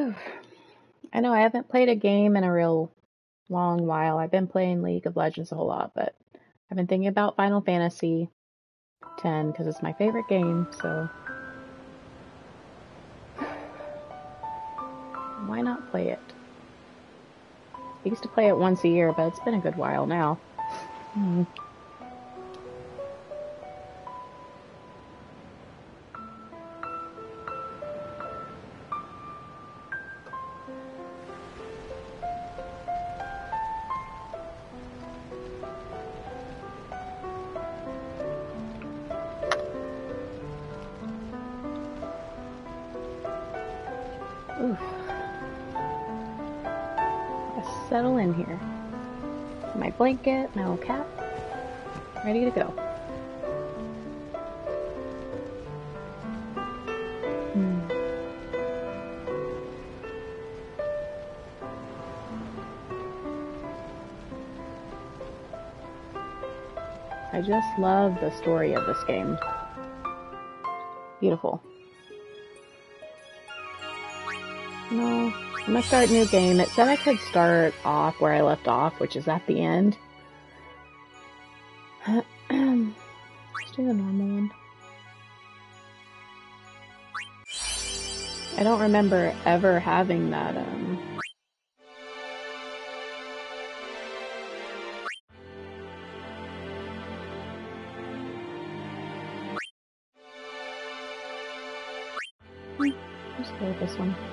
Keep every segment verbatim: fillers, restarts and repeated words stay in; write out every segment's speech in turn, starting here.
I know I haven't played a game in a real long while. I've been playing League of Legends a whole lot, but I've been thinking about Final Fantasy ten because it's my favorite game, so why not play it? I used to play it once a year, but it's been a good while now. Hmm. Oof. Let's settle in here. My blanket, my little cat, ready to go. Hmm. I just love the story of this game. Beautiful. No, I'm gonna start a new game. It said I could start off where I left off, which is at the end. Let's do the normal one. I don't remember ever having that, um... Let's go with this one.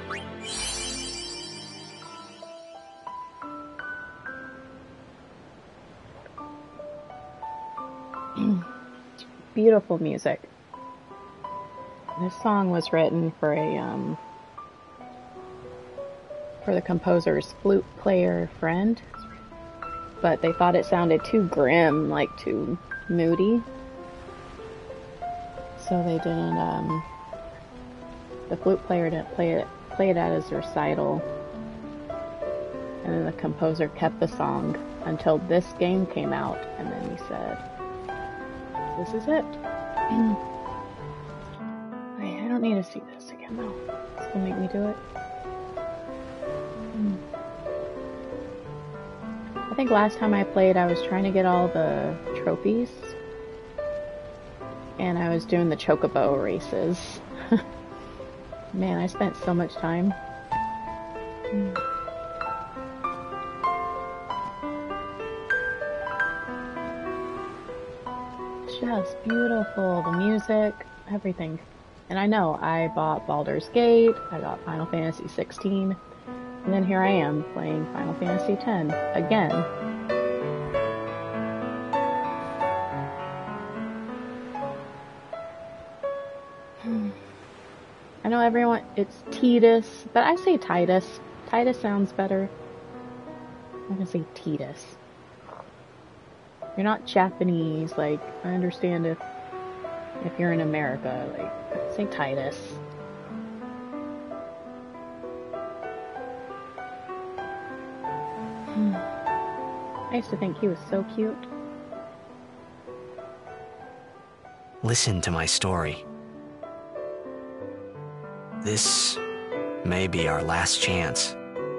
Beautiful music. This song was written for a um for the composer's flute player friend, but they thought it sounded too grim, like too moody, so they didn't. Um, the flute player didn't play it play it at his recital, and then the composer kept the song until this game came out, and then he said, "This is it." I don't need to see this again though. It's gonna make me do it. Hmm. I think last time I played I was trying to get all the trophies. And I was doing the chocobo races. Man, I spent so much time. Hmm. Just beautiful. The music, everything. And I know, I bought Baldur's Gate, I got Final Fantasy sixteen, and then here I am playing Final Fantasy ten again. I know everyone, it's Titus, but I say Titus. Titus sounds better. I'm gonna say Titus. You're not Japanese, like, I understand if if you're in America, like, say Titus. Hmm. I used to think he was so cute. Listen to my story. This may be our last chance.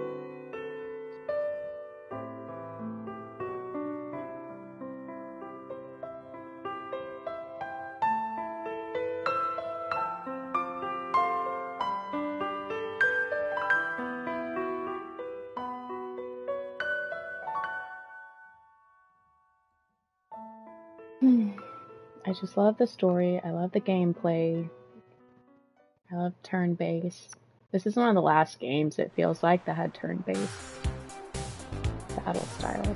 I just love the story. I love the gameplay. I love turn-based. This is one of the last games, it feels like, that had turn-based battle styles.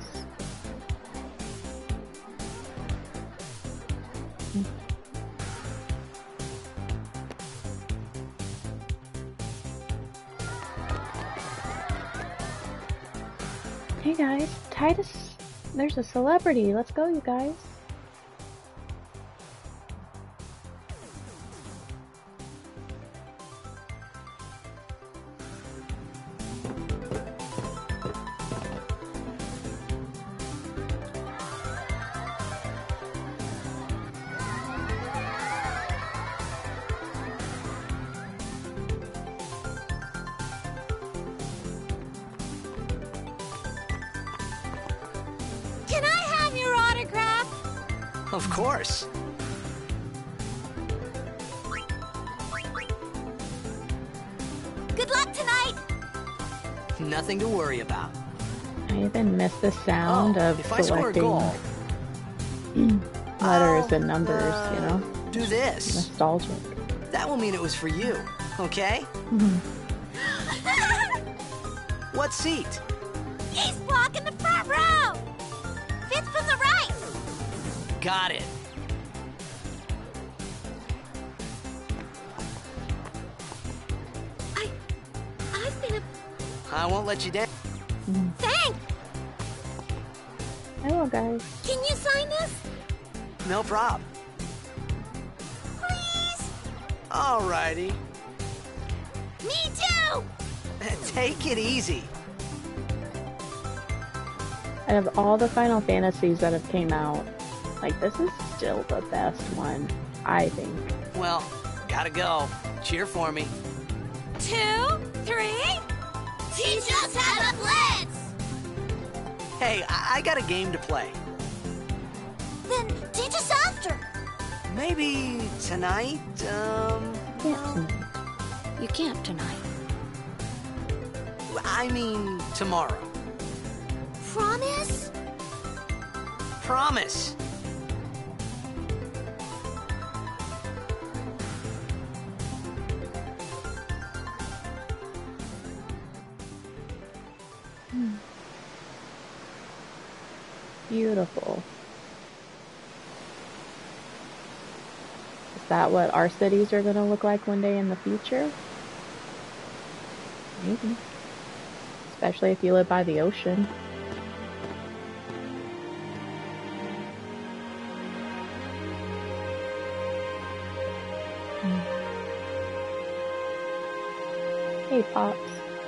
Hey guys, Titus, there's a celebrity. Let's go, you guys. Of course. Good luck tonight! Nothing to worry about. I even miss the sound oh, of if I score a selecting goal, letters I'll, and numbers, uh, you know? do this. Nostalgic. That will mean it was for you, okay? What seat? East block in the front row! Fifth from the right! Got it. I... I've been a... I won't let you down. Thanks! Hello, guys. Can you sign this? No prob. Please? Alrighty. Me too! Take it easy. Out of all the Final Fantasies that have came out, like, this is still the best one, I think. Well, gotta go. Cheer for me. Two, three... Teach us how to blitz! Hey, I, I got a game to play. Then teach us after. Maybe tonight, um... Can't You can't tonight. I mean, tomorrow. Promise? Promise. Beautiful. Is that what our cities are going to look like one day in the future? Maybe. Especially if you live by the ocean. Hey, Pops.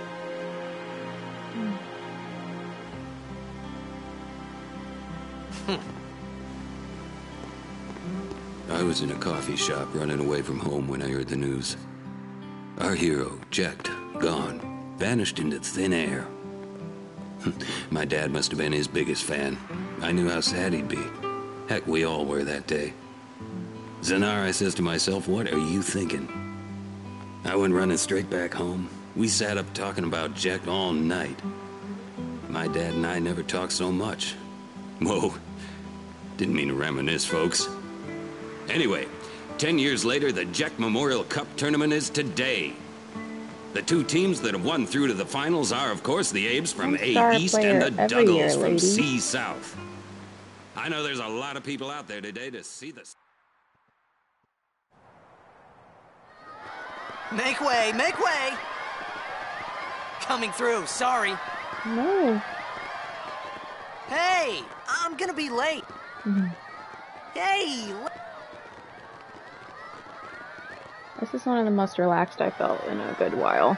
I was in a coffee shop running away from home when I heard the news. Our hero, Jack, gone, vanished into thin air. My dad must have been his biggest fan. I knew how sad he'd be. Heck, we all were that day. Zanar, I says to myself, what are you thinking? I went running straight back home. We sat up talking about Jack all night. My dad and I never talked so much. Whoa, didn't mean to reminisce, folks. Anyway, ten years later, the Jack Memorial Cup tournament is today. The two teams that have won through to the finals are, of course, the Abes from A East and the Duggles from C South. I know there's a lot of people out there today to see this. Make way, make way! Coming through, sorry. No. Hey, I'm gonna be late. Mm-hmm. Hey! This is one of the most relaxed I felt in a good while.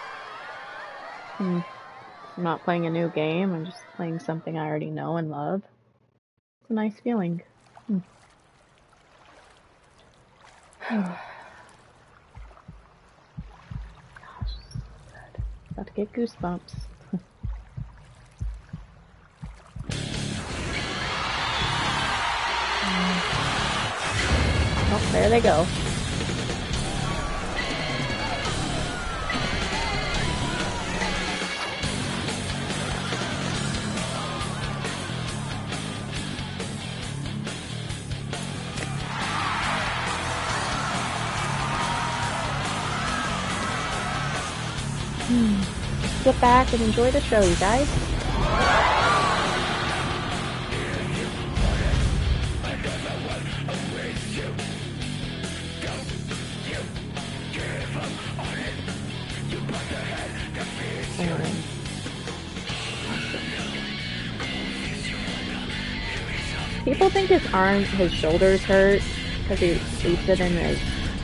Hmm. I'm not playing a new game, I'm just playing something I already know and love. It's a nice feeling. Hmm. Gosh, so good. About to get goosebumps. Oh, there they go. Sit back and enjoy the show, you guys. Um, people think his arm, his shoulders hurt because he sleeps it in his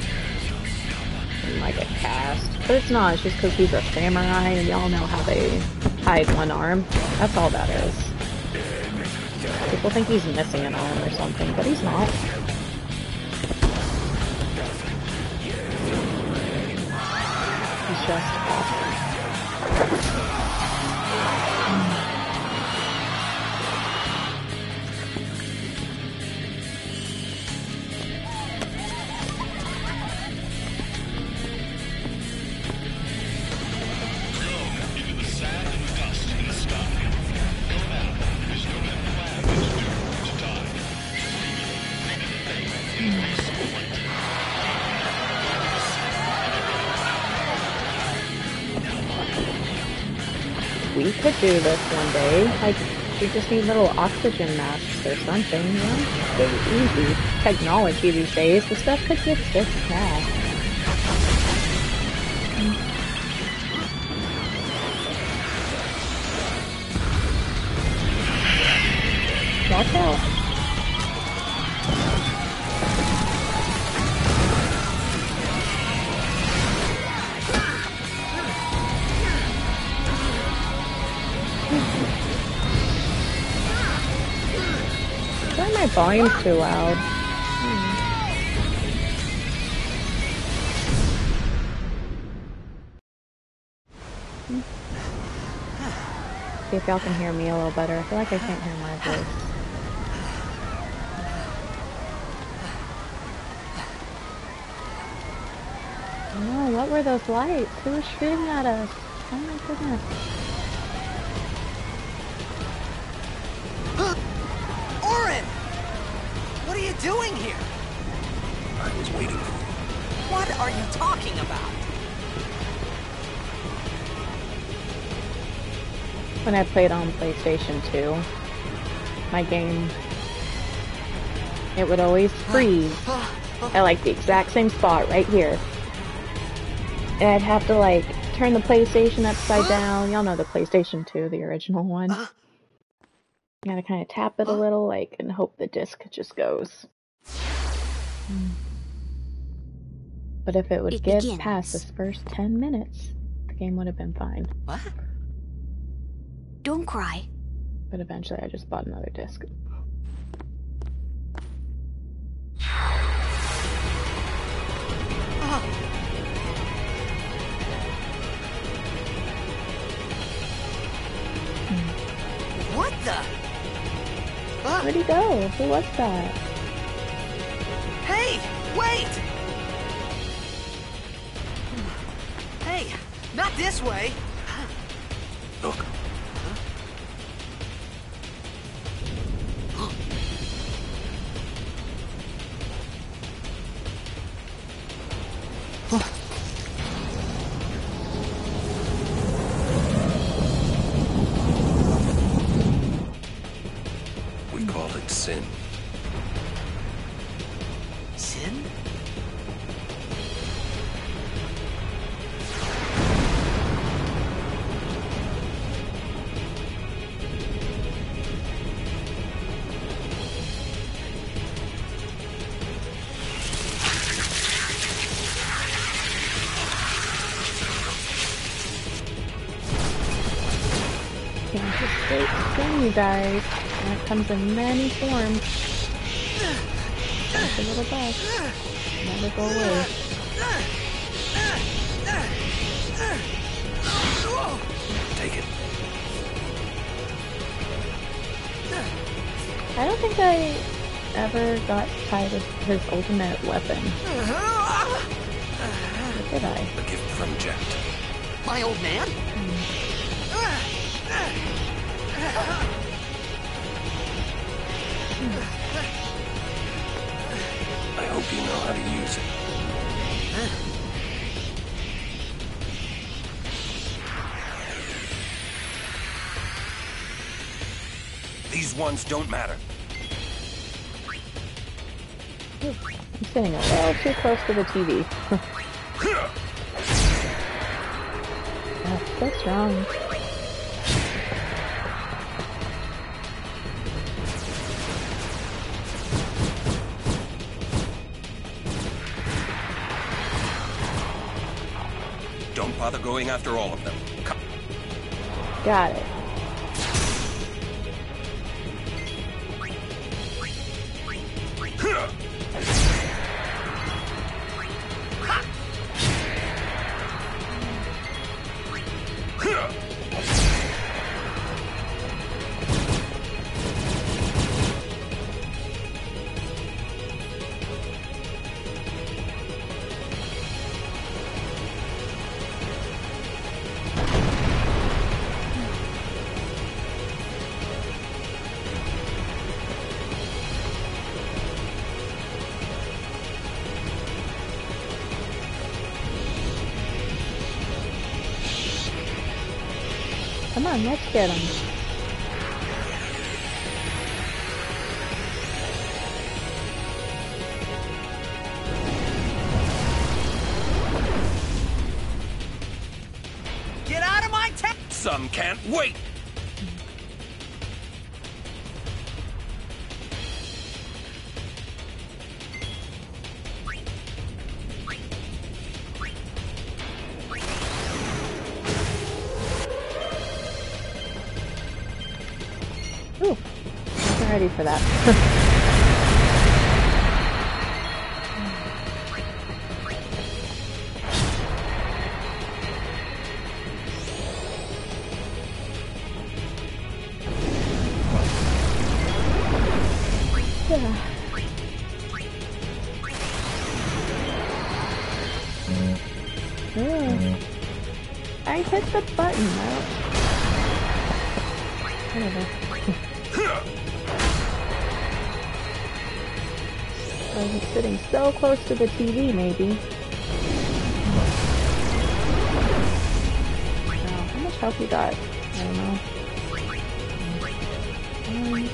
in like a cast. But it's not, it's just because he's a samurai and y'all know how they hide one arm. That's all that is. People think he's missing an arm or something, but he's not. He's just awesome. We could do this one day. Like, we just need little oxygen masks or something, you know? It's easy. Technology these days, the stuff could get this small. Watch out. Why my volume's too loud? Hmm. See if y'all can hear me a little better. I feel like I can't hear my voice. Oh, what were those lights? Who was shooting at us? Oh my goodness. Orin! What are you doing here? I was waiting for you. What are you talking about? When I played on PlayStation two, my game, it would always freeze at like the exact same spot right here. And I'd have to like turn the PlayStation upside down. Y'all know the PlayStation two, the original one. You gotta kind of tap it a little, like, and hope the disc just goes. But if it would It get begins. past this first ten minutes, the game would have been fine. What? Don't cry. But eventually I just bought another disc. What the? Where'd he go? Who was that? Hey, wait! Hey, not this way. Look. We call it sin. Sin? Can't escape sin, you guys. And it comes in many forms. Like a little bug. Never go away. Take it. I don't think I ever got tired of his ultimate weapon. Or did I? A gift from Jack. My old man? I hope you know how to use it. These ones don't matter. I'm sitting a little too close to the T V. Oh, so strong. Don't bother going after all of them. Come. Got it. Come on, let's get him. Get out of my tent! Some can't wait! Ooh, I'm ready for that. Yeah. Ooh. I hit the button. I don't... Whatever. I was sitting so close to the T V, maybe. Wow, how much help you got? I don't know. Um,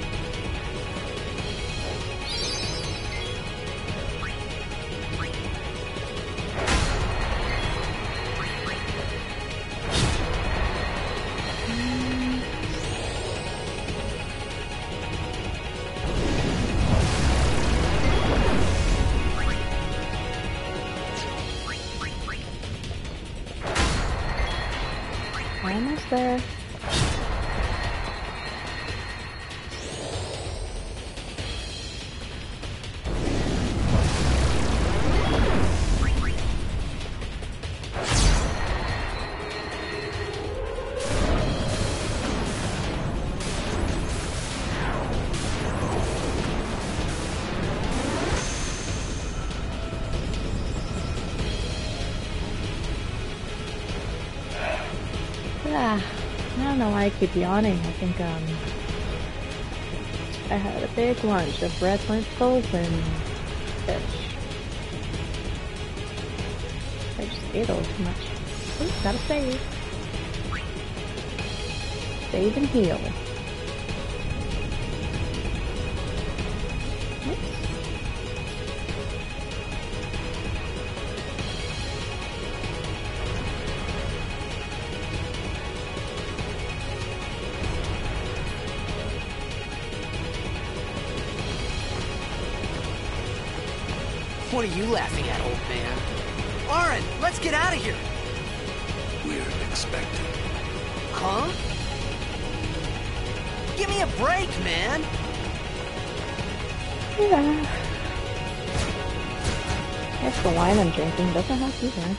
Almost there. Yeah, I don't know why I keep yawning. I think um, I had a big lunch of red lentils and fish. I just ate a little too much. Ooh, gotta save. Save and heal. Oops. What are you laughing at, old man? Aaron, let's get out of here! We're expected. Huh? Give me a break, man! Yeah. I guess the wine I'm drinking doesn't help either.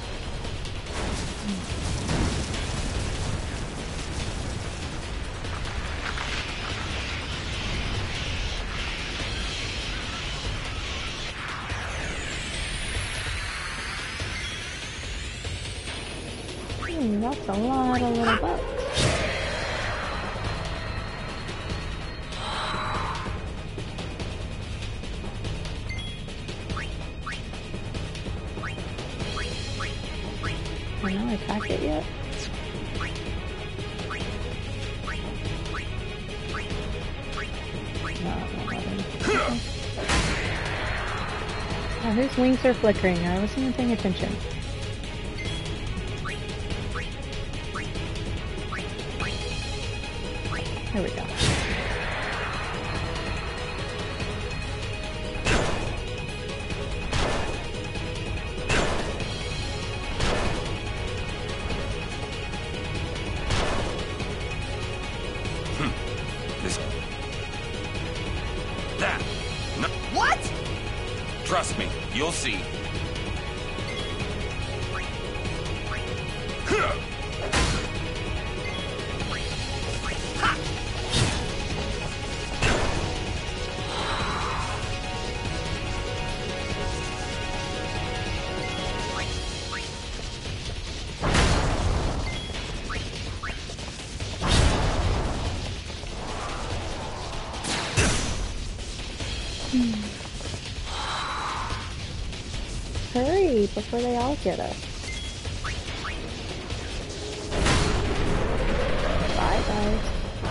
Hmm, that's a lot of little bugs. Can I attack it yet? No, not letting. Okay. Oh, his wings are flickering. I wasn't even paying attention. There we go. This... That... No. What? Trust me, you'll see. Hurry before they all get us. Bye guys.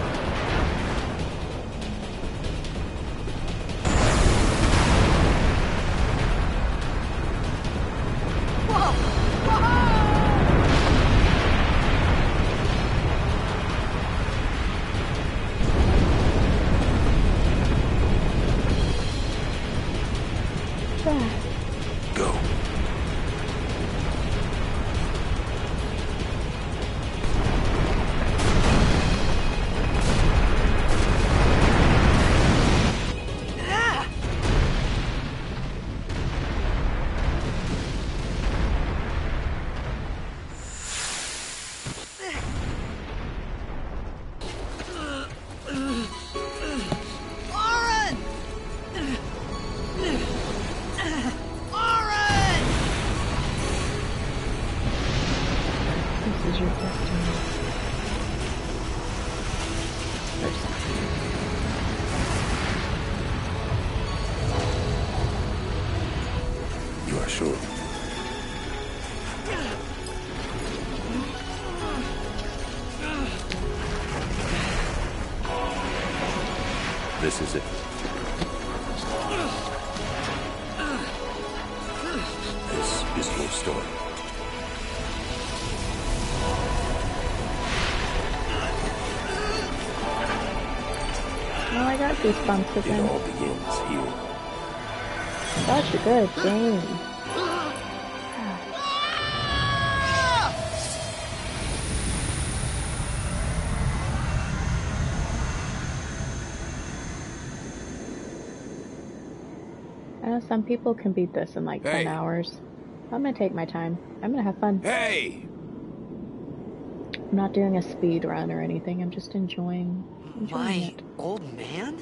Go. This is your destiny. Or something. You are sure? This is it. This is your story. Oh, I got goosebumps It again. all begins here. Such a good game. I know some people can beat this in like Hey. ten hours. I'm gonna take my time. I'm gonna have fun. Hey! I'm not doing a speed run or anything. I'm just enjoying, enjoying My it. old man?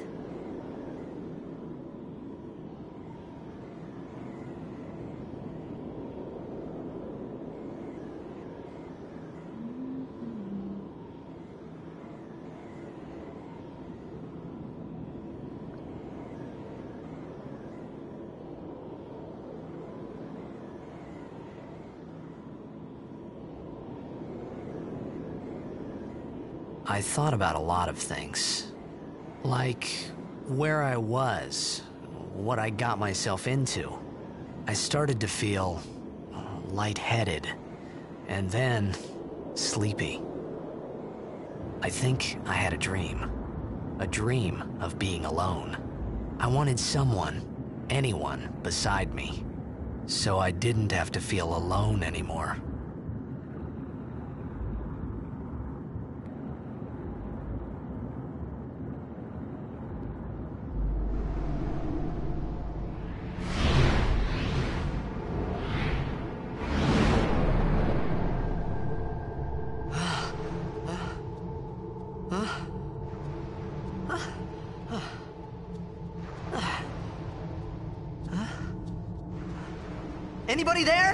I thought about a lot of things. Like where I was, what I got myself into. I started to feel lightheaded, and then sleepy. I think I had a dream. A dream of being alone. I wanted someone, anyone, beside me, so I didn't have to feel alone anymore. Anybody there?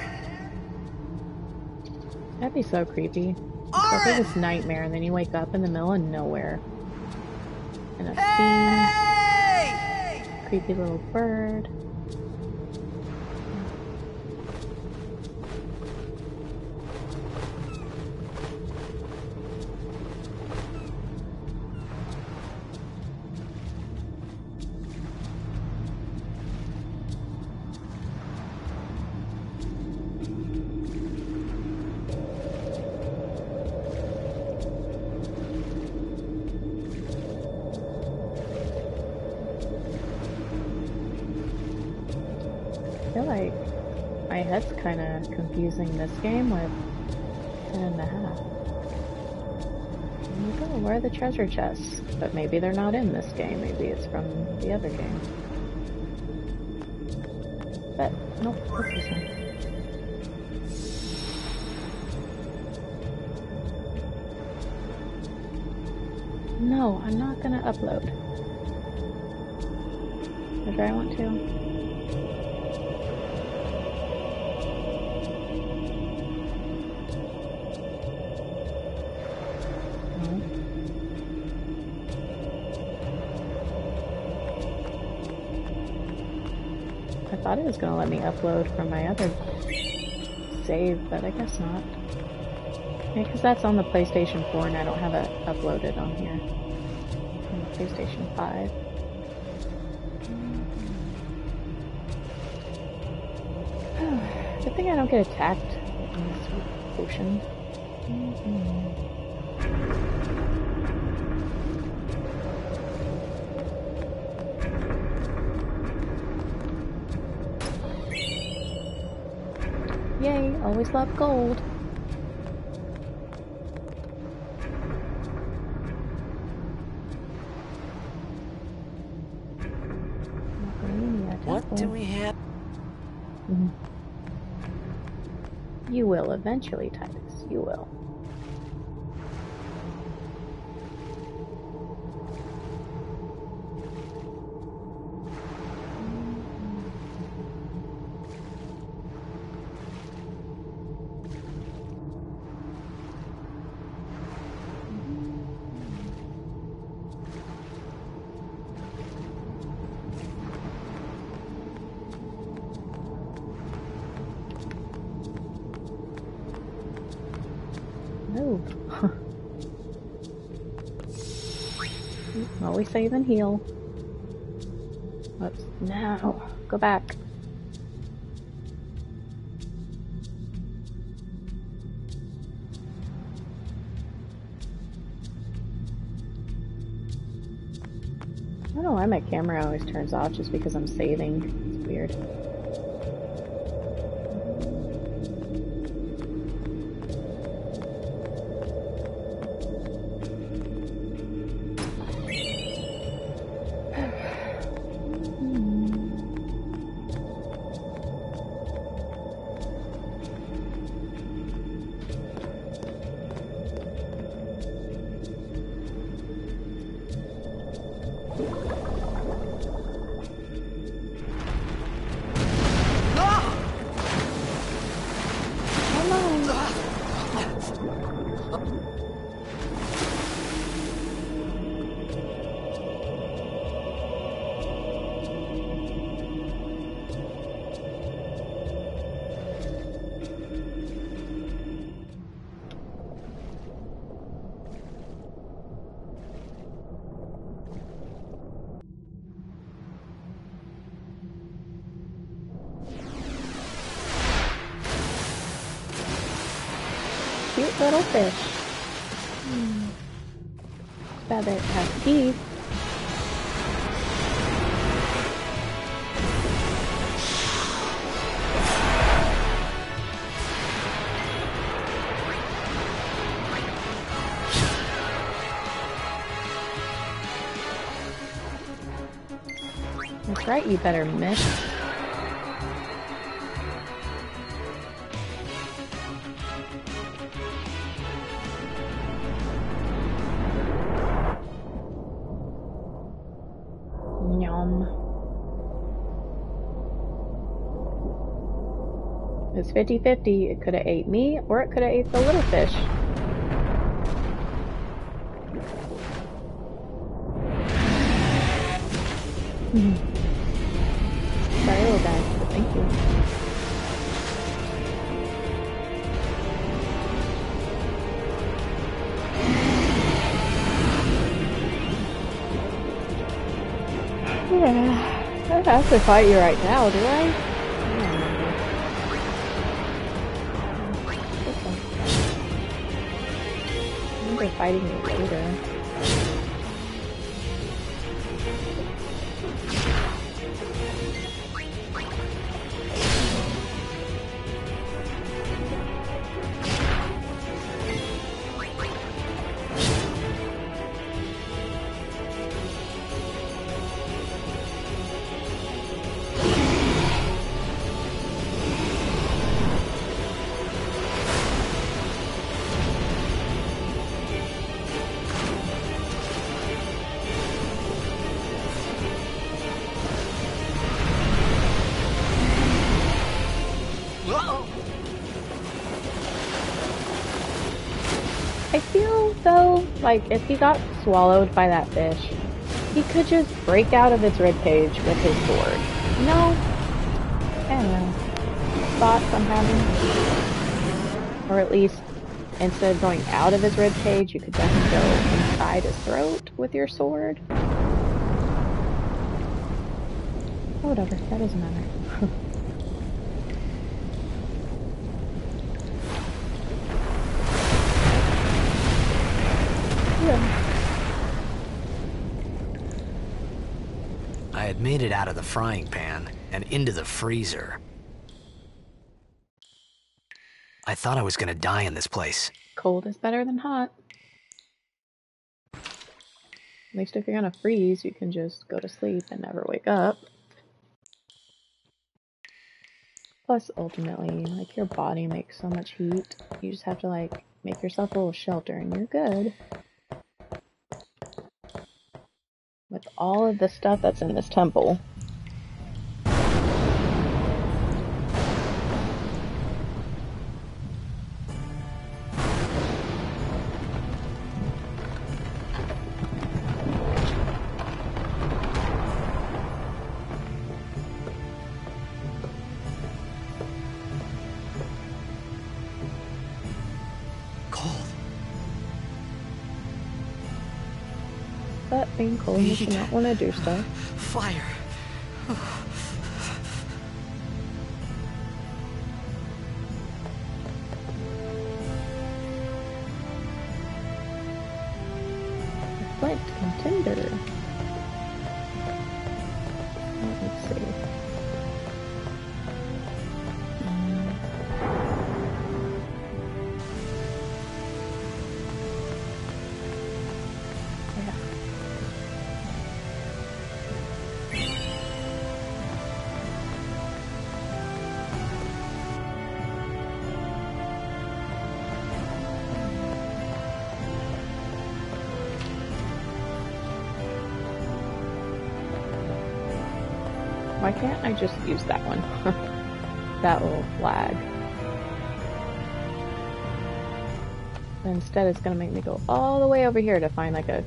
That'd be so creepy. It's like Arin! this nightmare, and then you wake up in the middle of nowhere. In a Hey! sea, creepy little bird. I feel like my head's kind of confusing this game with ten and a half. And you go, where are the treasure chests? But maybe they're not in this game. Maybe it's from the other game. But, nope, what's this one? No, I'm not gonna upload. Or do I want to? I thought it was going to let me upload from my other save, but I guess not. Yeah, because that's on the PlayStation four and I don't have it uploaded on here. On the PlayStation five. Good thing I don't get attacked in this ocean. Mm-hmm. Yay, always love gold. What do we have? Mm-hmm. You will eventually, Titus. You will. Always save and heal. Let's now go back. I don't know why my camera always turns off just because I'm saving. It's weird. Cute little fish. Hmm. Bad that it has teeth. That's right, you better miss. It's fifty fifty. It could have ate me, or it could have ate the little fish. Mm-hmm. Sorry, little guy, but thank you. Yeah, I don't have to fight you right now, do I? Fighting me later. I feel, though, like, if he got swallowed by that fish, he could just break out of its ribcage with his sword. You know? I don't know. Thoughts I'm having. Or at least instead of going out of his rib cage, you could definitely go inside his throat with your sword. Oh, whatever, that doesn't matter. Yeah. I had made it out of the frying pan and into the freezer. I thought I was gonna die in this place. Cold is better than hot. At least if you're gonna freeze, you can just go to sleep and never wake up. Plus, ultimately, like, your body makes so much heat, you just have to, like, make yourself a little shelter and you're good. With all of the stuff that's in this temple. But being cold makes you not want to do stuff. Fire. Flint contender. Let's see. Um, yeah. Why can't I just use that one? That little flag. But instead it's gonna make me go all the way over here to find like a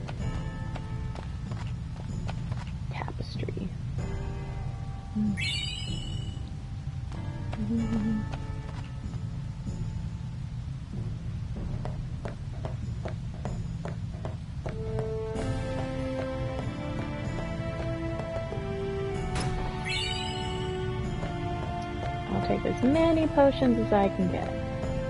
tapestry. Mm. Mm-hmm. I'll take as many potions as I can get.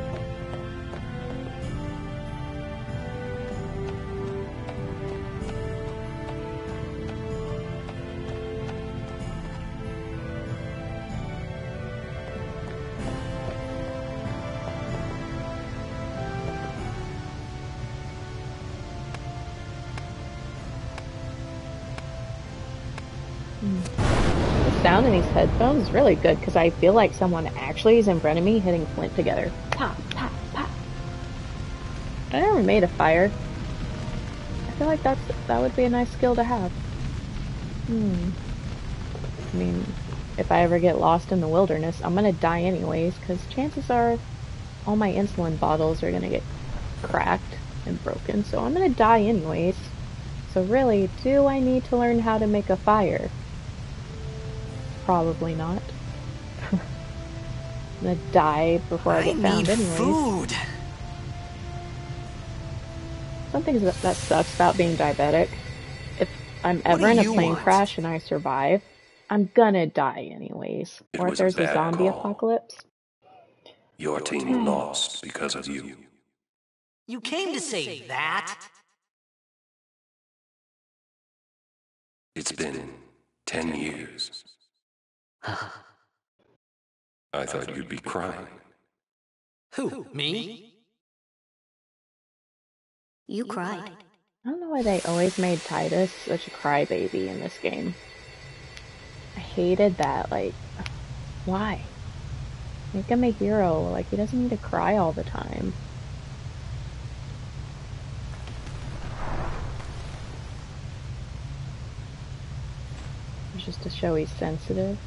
The sound in these headphones is really good because I feel like someone actually is in front of me hitting flint together. Pop, pop, pop. I never made a fire. I feel like that's that would be a nice skill to have. Hmm. I mean, if I ever get lost in the wilderness, I'm gonna die anyways because chances are all my insulin bottles are gonna get cracked and broken, so I'm gonna die anyways. So really, do I need to learn how to make a fire? Probably not. I'm gonna die before I, I get found anyways. Food. Something that, that sucks about being diabetic. If I'm ever in a plane want? crash and I survive, I'm gonna die anyways. It or if there's a, a zombie call. apocalypse. Your team lost because of you. You came to say that? It's been ten years. I thought you'd be crying. Who, me? You cried. I don't know why they always made Titus such a crybaby in this game. I hated that, like, why? Make him a hero, like, he doesn't need to cry all the time. Just to show he's sensitive.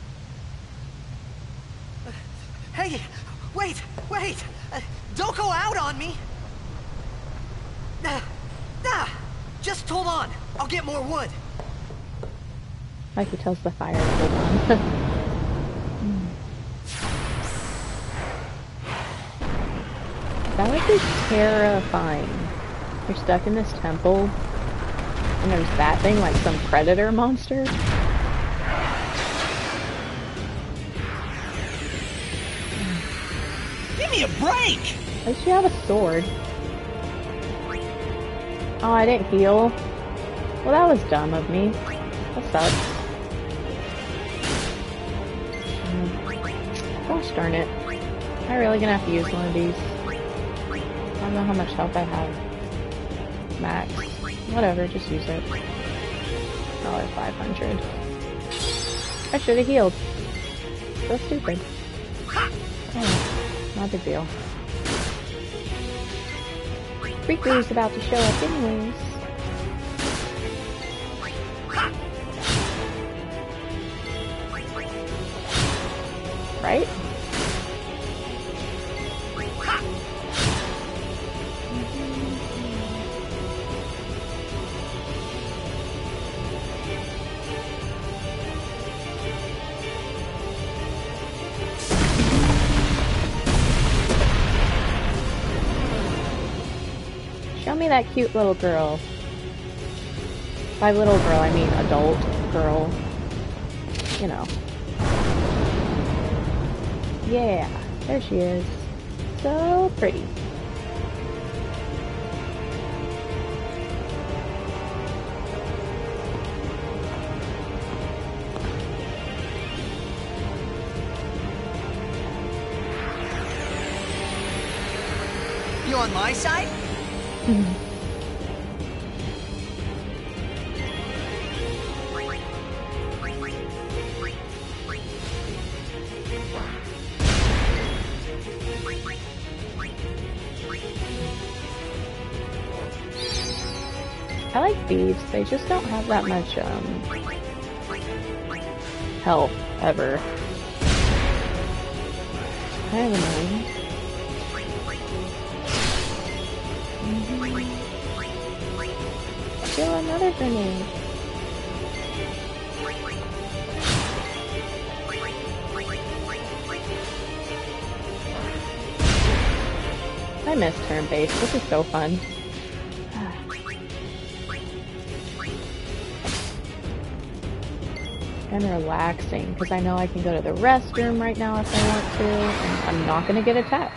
Hey, wait, wait! Uh, don't go out on me! Nah, nah, just hold on. I'll get more wood. Like he tells the fire to hold on. That was This is terrifying. You're stuck in this temple, and there's that thing like some predator monster. Give me a break! At least you have a sword. Oh, I didn't heal. Well, that was dumb of me. That sucks. Mm. Gosh darn it. Am I really gonna have to use one of these? I don't know how much health I have. Max. Whatever, just use it. Dollar five hundred. I should have healed. So stupid. Oh, not a big deal. Riku's about to show up anyways. Right? Show me that cute little girl. By little girl, I mean adult girl. You know. Yeah, there she is. So pretty. You on my side? I like thieves, they just don't have that much, um, health, ever. Kind of annoying. Kill another grenade. I miss turn-based, this is so fun. And relaxing, because I know I can go to the restroom right now if I want to, and I'm not going to get attacked.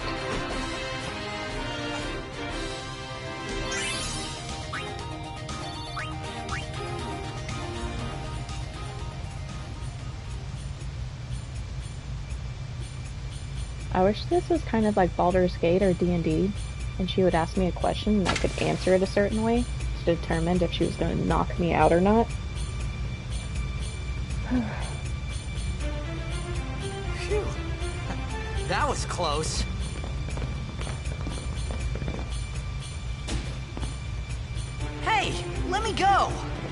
I wish this was kind of like Baldur's Gate or D and D, and she would ask me a question and I could answer it a certain way to determine if she was going to knock me out or not. Phew. That was close. Hey, let me go!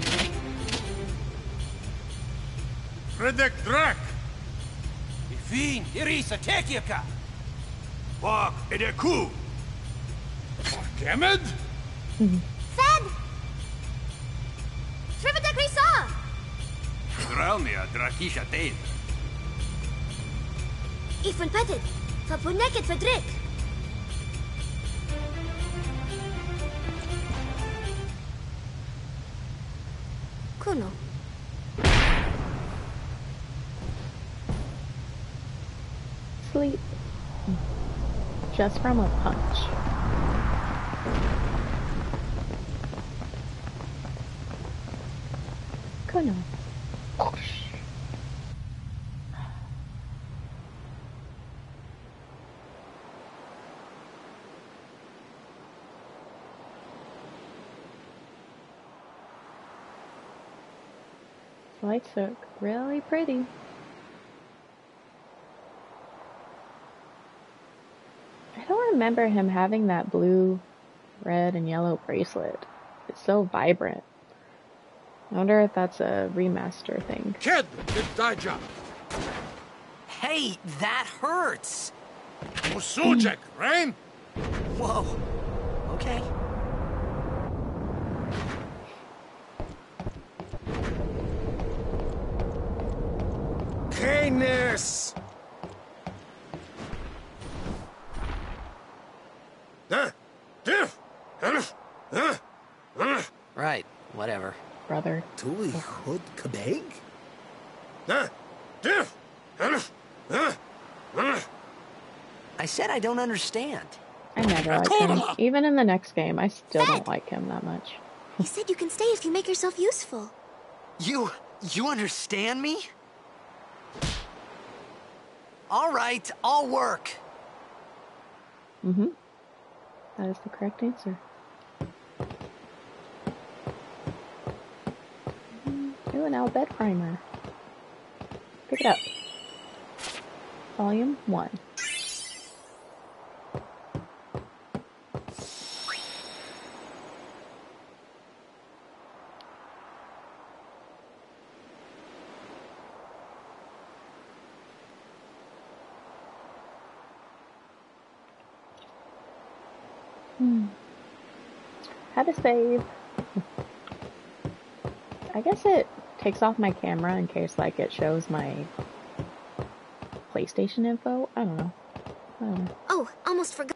Fredek Drak! Ifin, Irisa, Tekiaka! Bak edeku! Kemed? Fed! Srivadak Risa! Dralmia Drakisha Tate. Ifun Petit, Fapuneket Fedrik. Kuno. Sleep. Just from a punch. Kuno. Lights look really pretty. I don't remember him having that blue, red, and yellow bracelet. It's so vibrant. I wonder if that's a remaster thing. Kid, good die job. Hey, that hurts! Musujek, right? Whoa. Okay. Canis! Huh? Tuli Hood Kabeg? I said I don't understand. I never liked him. Even in the next game, I still don't like him that much. He said you can stay if you make yourself useful. You... you understand me? All right, I'll work. Mm-hmm. That is the correct answer. Ooh, an Albed primer. Pick it up. Volume one. Hmm. How to save. I guess it takes off my camera in case like it shows my PlayStation info. I don't know. I don't know. Oh, almost forgot.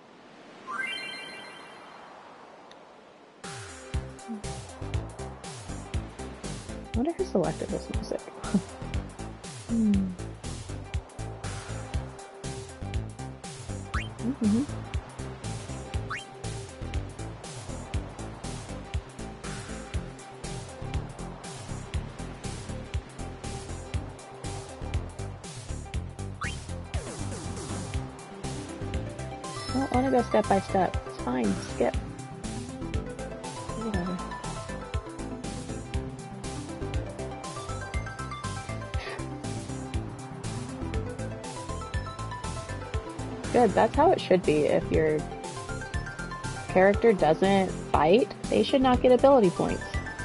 I wonder who selected this music. hmm. Mm-hmm. I don't want to go step by step. It's fine. Skip. Whatever. Good. That's how it should be. If your character doesn't fight, they should not get ability points.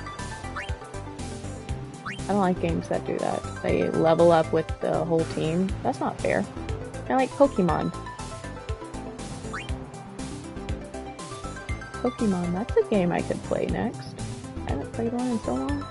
I don't like games that do that. They level up with the whole team. That's not fair. I like Pokemon. Pokemon, that's a game I could play next. I haven't played one in so long.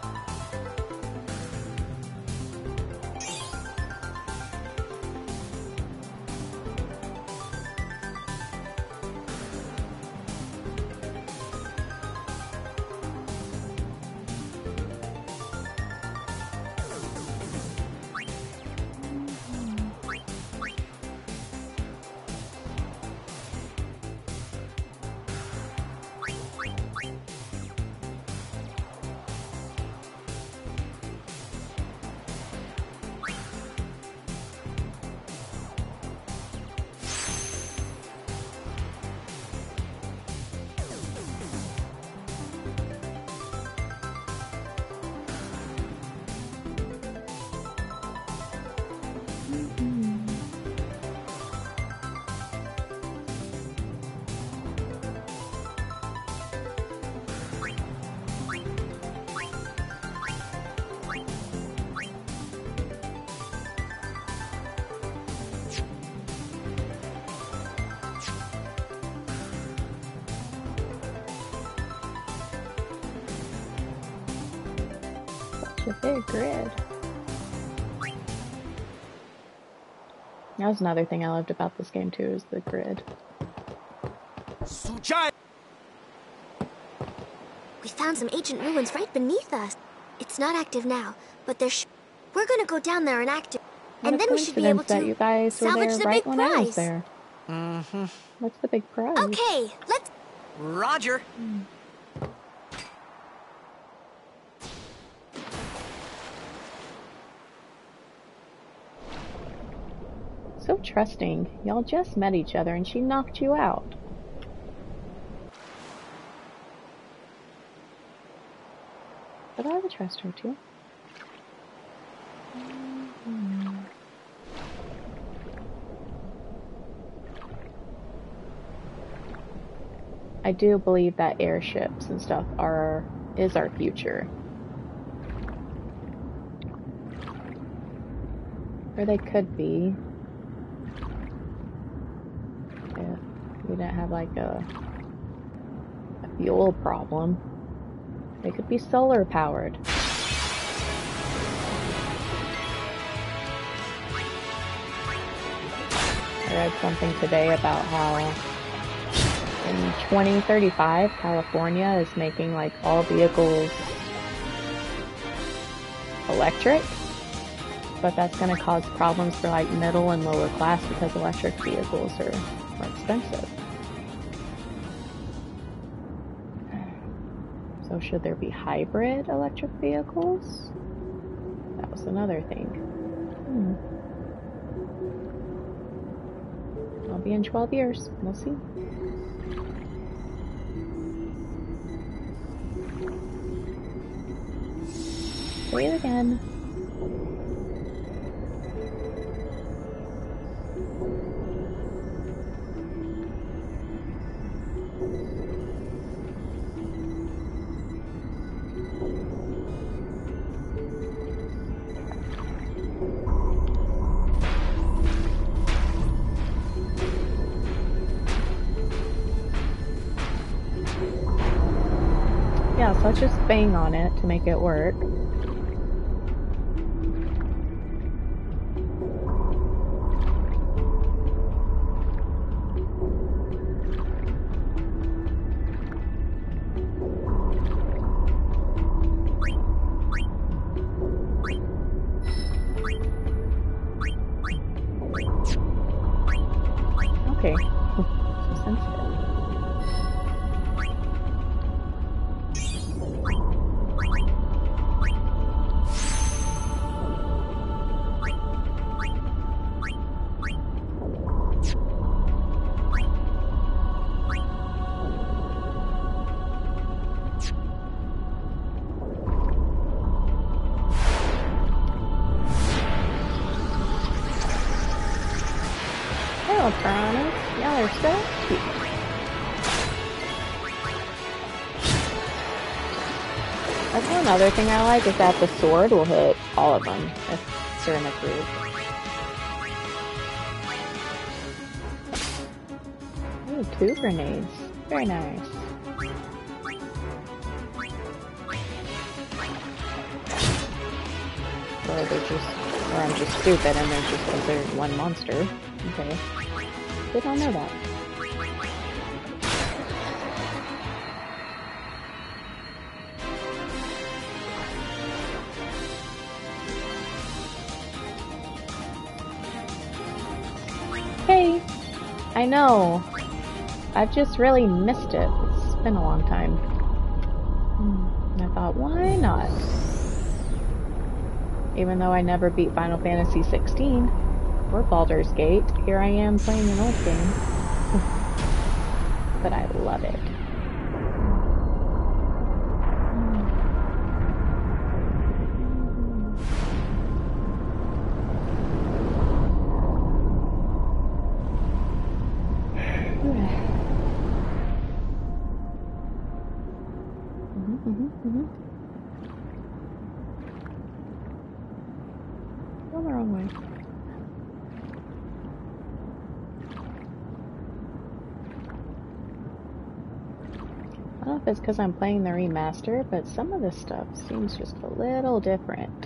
A big grid. That was another thing I loved about this game too, is the grid. We found some ancient ruins right beneath us. It's not active now, but there's. Sh We're gonna go down there and active, What and then we should be able to that you guys were salvage there the right big when prize. I was there. Mm-hmm. What's the big prize? Okay, let's. Roger. Hmm. So trusting. Y'all just met each other and she knocked you out. But I would trust her too. Mm-hmm. I do believe that airships and stuff are is our future. Or they could be. If we didn't have like a, a fuel problem. They could be solar powered. I read something today about how in twenty thirty-five, California is making like all vehicles electric, but that's going to cause problems for like middle and lower class because electric vehicles are more expensive. So should there be hybrid electric vehicles? That was another thing. Hmm. I'll be in twelve years. We'll see. Say it again. Yeah, so let's just bang on it to make it work. Okay. So sensitive. Hello, piranhas. Yeah, they're so cute. That's one other thing I like is that the sword will hit all of them if they're in a group. Ooh, two grenades. Very nice. Or they're just, or I'm just stupid and they're just considered one monster. Okay. Did not know that. Hey! I know! I've just really missed it. It's been a long time. And I thought, why not? Even though I never beat Final Fantasy sixteen or Baldur's Gate, here I am playing an old game. But I love it. Mm-hmm, mm-hmm. Going the wrong way. I don't know if it's because I'm playing the remaster, but some of this stuff seems just a little different.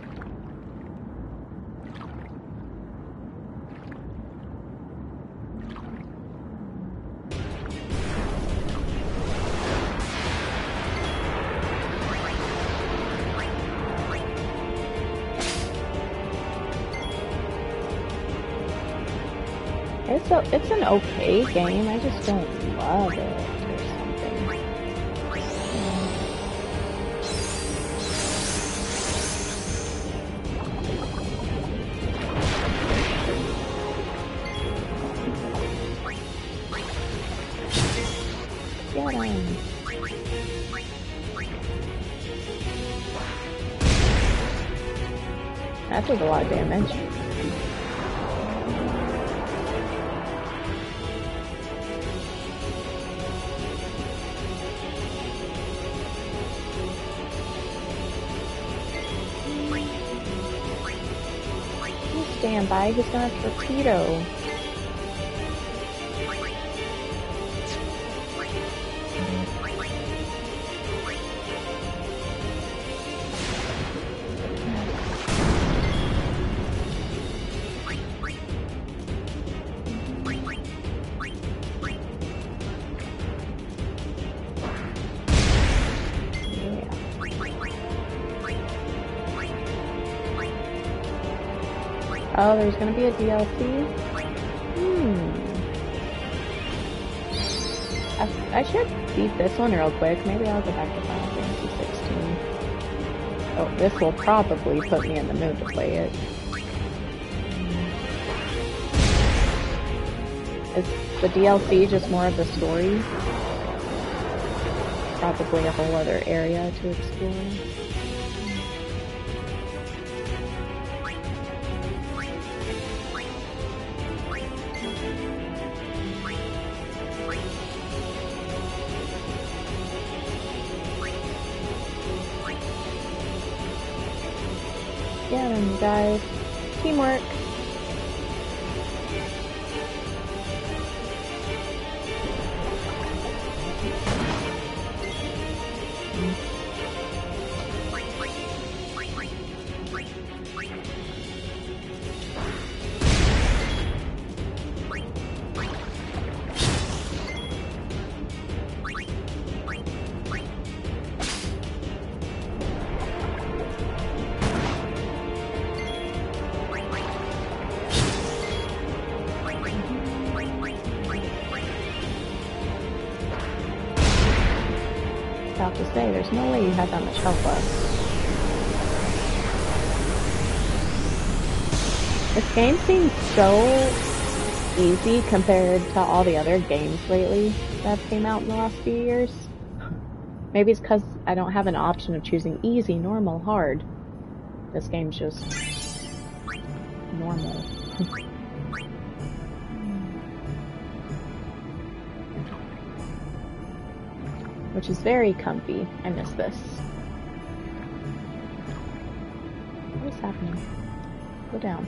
It's a, it's an okay game, I just don't love it or something. Get him. That took a lot of damage. Stand by, he's gonna torpedo. Oh, there's gonna be a D L C? Hmm. I, I should beat this one real quick. Maybe I'll go back to Final Fantasy sixteen. Oh, this will probably put me in the mood to play it. Is the D L C just more of the story? Probably a whole other area to explore. Get 'em, you guys. Teamwork. About to say, there's no way you had that much health left. This game seems so easy compared to all the other games lately that came out in the last few years. Maybe it's because I don't have an option of choosing easy, normal, hard. This game's just normal. Which is very comfy. I miss this. What is happening? Go down.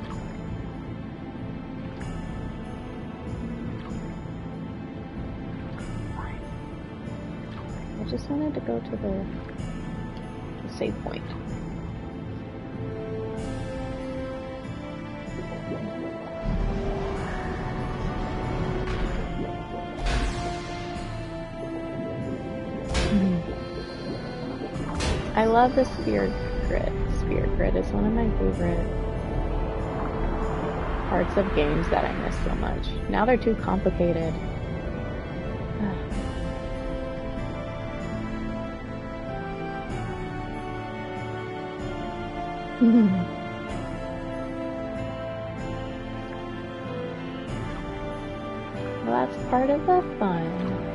I just wanted to go to the, the save point. I love the spear grid. Spear grid is one of my favorite parts of games that I miss so much. Now they're too complicated. Well, that's part of the fun.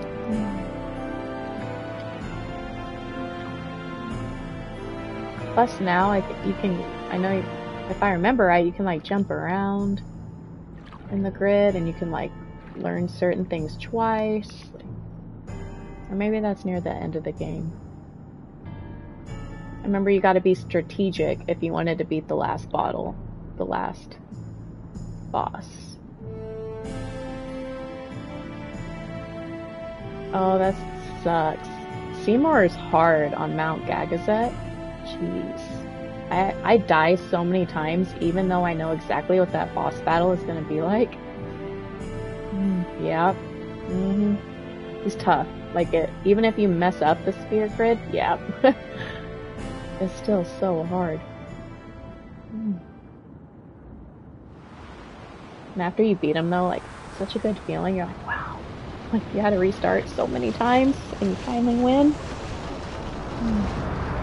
Plus now, like, you can, I know, you, if I remember right, you can, like, jump around in the grid, and you can, like, learn certain things twice. Or maybe that's near the end of the game. I remember you gotta be strategic if you wanted to beat the last bottle, the last boss. Oh, that sucks. Seymour is hard on Mount Gagazet. Jeez. I, I die so many times, even though I know exactly what that boss battle is going to be like. Mm, yeah. Mm-hmm. He's tough. Like, it, even if you mess up the spear grid, yeah. It's still so hard. Mm. And after you beat him, though, like, such a good feeling. You're like, wow. Like, you had to restart so many times, and you finally win. Mm.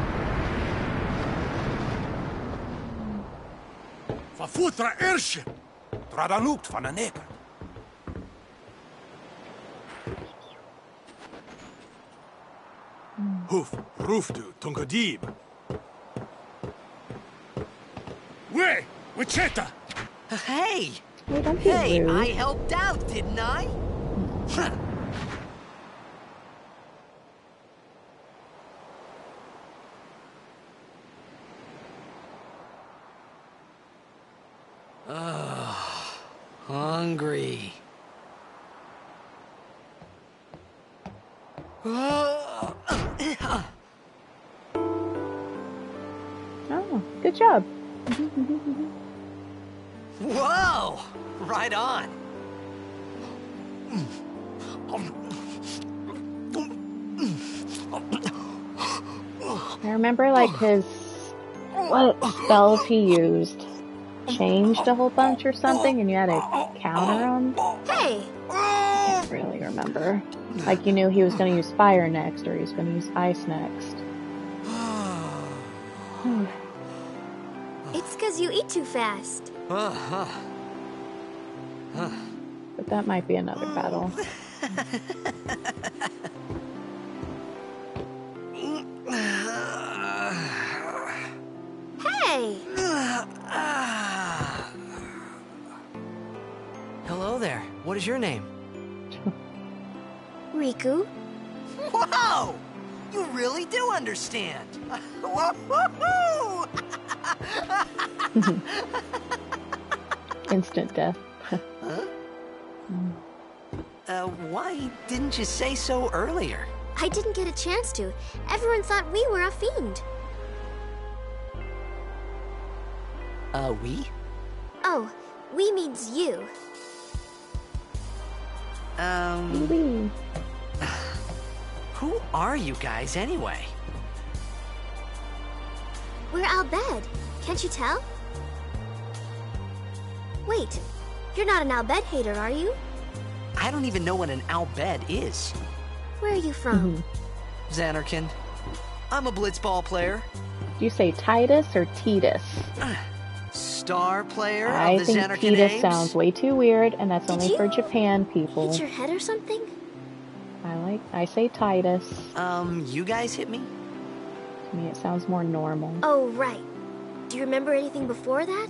Verfutra Irsche! Tradanukt van een neker. Hoef, roefdu, tungadib. Wait, Wicheta! Hey! Hey, don't be Hey, rude. I helped out, didn't I? Ugh, hungry. Oh, good job. Whoa! Right on. I remember, like, his, what spells he used changed a whole bunch or something and you had to counter them? Hey! I can't really remember. Like you knew he was going to use fire next or he was going to use ice next. It's because you eat too fast. Uh-huh. But that might be another battle. Hey! Hello there. What is your name? Riku? Whoa! You really do understand. Whoa-hoo-hoo! Instant death. Uh, why didn't you say so earlier? I didn't get a chance to. Everyone thought we were a fiend. Uh, we? Oh, we means you. Um, Wee. who are you guys anyway? We're Al Bhed. Can't you tell? Wait, you're not an Al Bhed hater, are you? I don't even know what an Al Bhed is. Where are you from? Xanarkin. I'm a blitzball player. Do you say Titus or Titus? Star player I of the think Xanarkin Titus Apes. sounds way too weird, and that's Did only you for Japan people. Hit your head or something? I like. I say Titus. Um, you guys hit me? To me, it sounds more normal. Oh, right. Do you remember anything before that?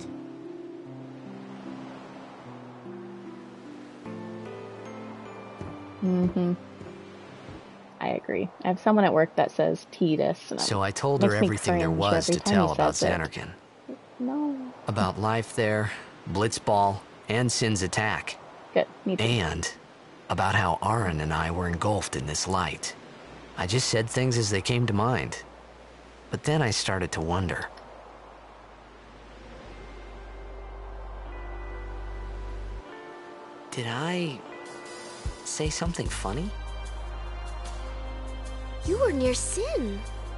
Mm-hmm. I agree. I have someone at work that says Titus. And So I'm- I told her makes me everything there cringe was every to time he tell about says it. Xanarkin. No. About life there, blitzball, and Sin's attack. Good. Me too. And about how Aaron and I were engulfed in this light. I just said things as they came to mind. But then I started to wonder. Did I say something funny? You were near Sin.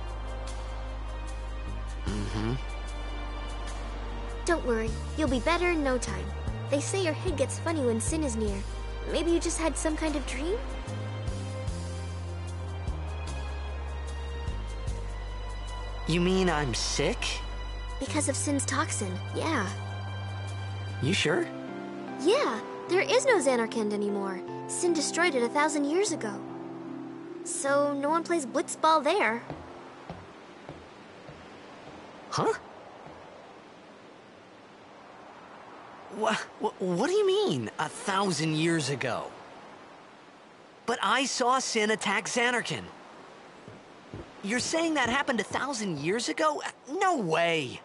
Mm-hmm. Don't worry, you'll be better in no time. They say your head gets funny when Sin is near. Maybe you just had some kind of dream? You mean I'm sick? Because of Sin's toxin, yeah. You sure? Yeah, there is no Xanarkand anymore. Sin destroyed it a thousand years ago. So no one plays blitzball there. Huh? What, what, what do you mean, a thousand years ago? But I saw Sin attack Xanarkin. You're saying that happened a thousand years ago? No way!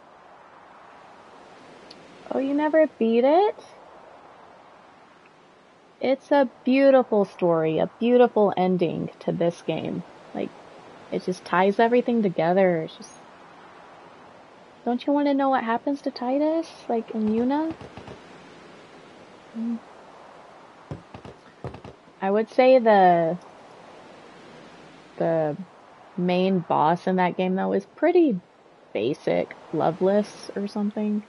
Oh, you never beat it? It's a beautiful story, a beautiful ending to this game. Like, it just ties everything together. It's just... Don't you want to know what happens to Titus? Like, in Yuna? Mm. I would say the... The main boss in that game, though, is pretty basic. Loveless or something.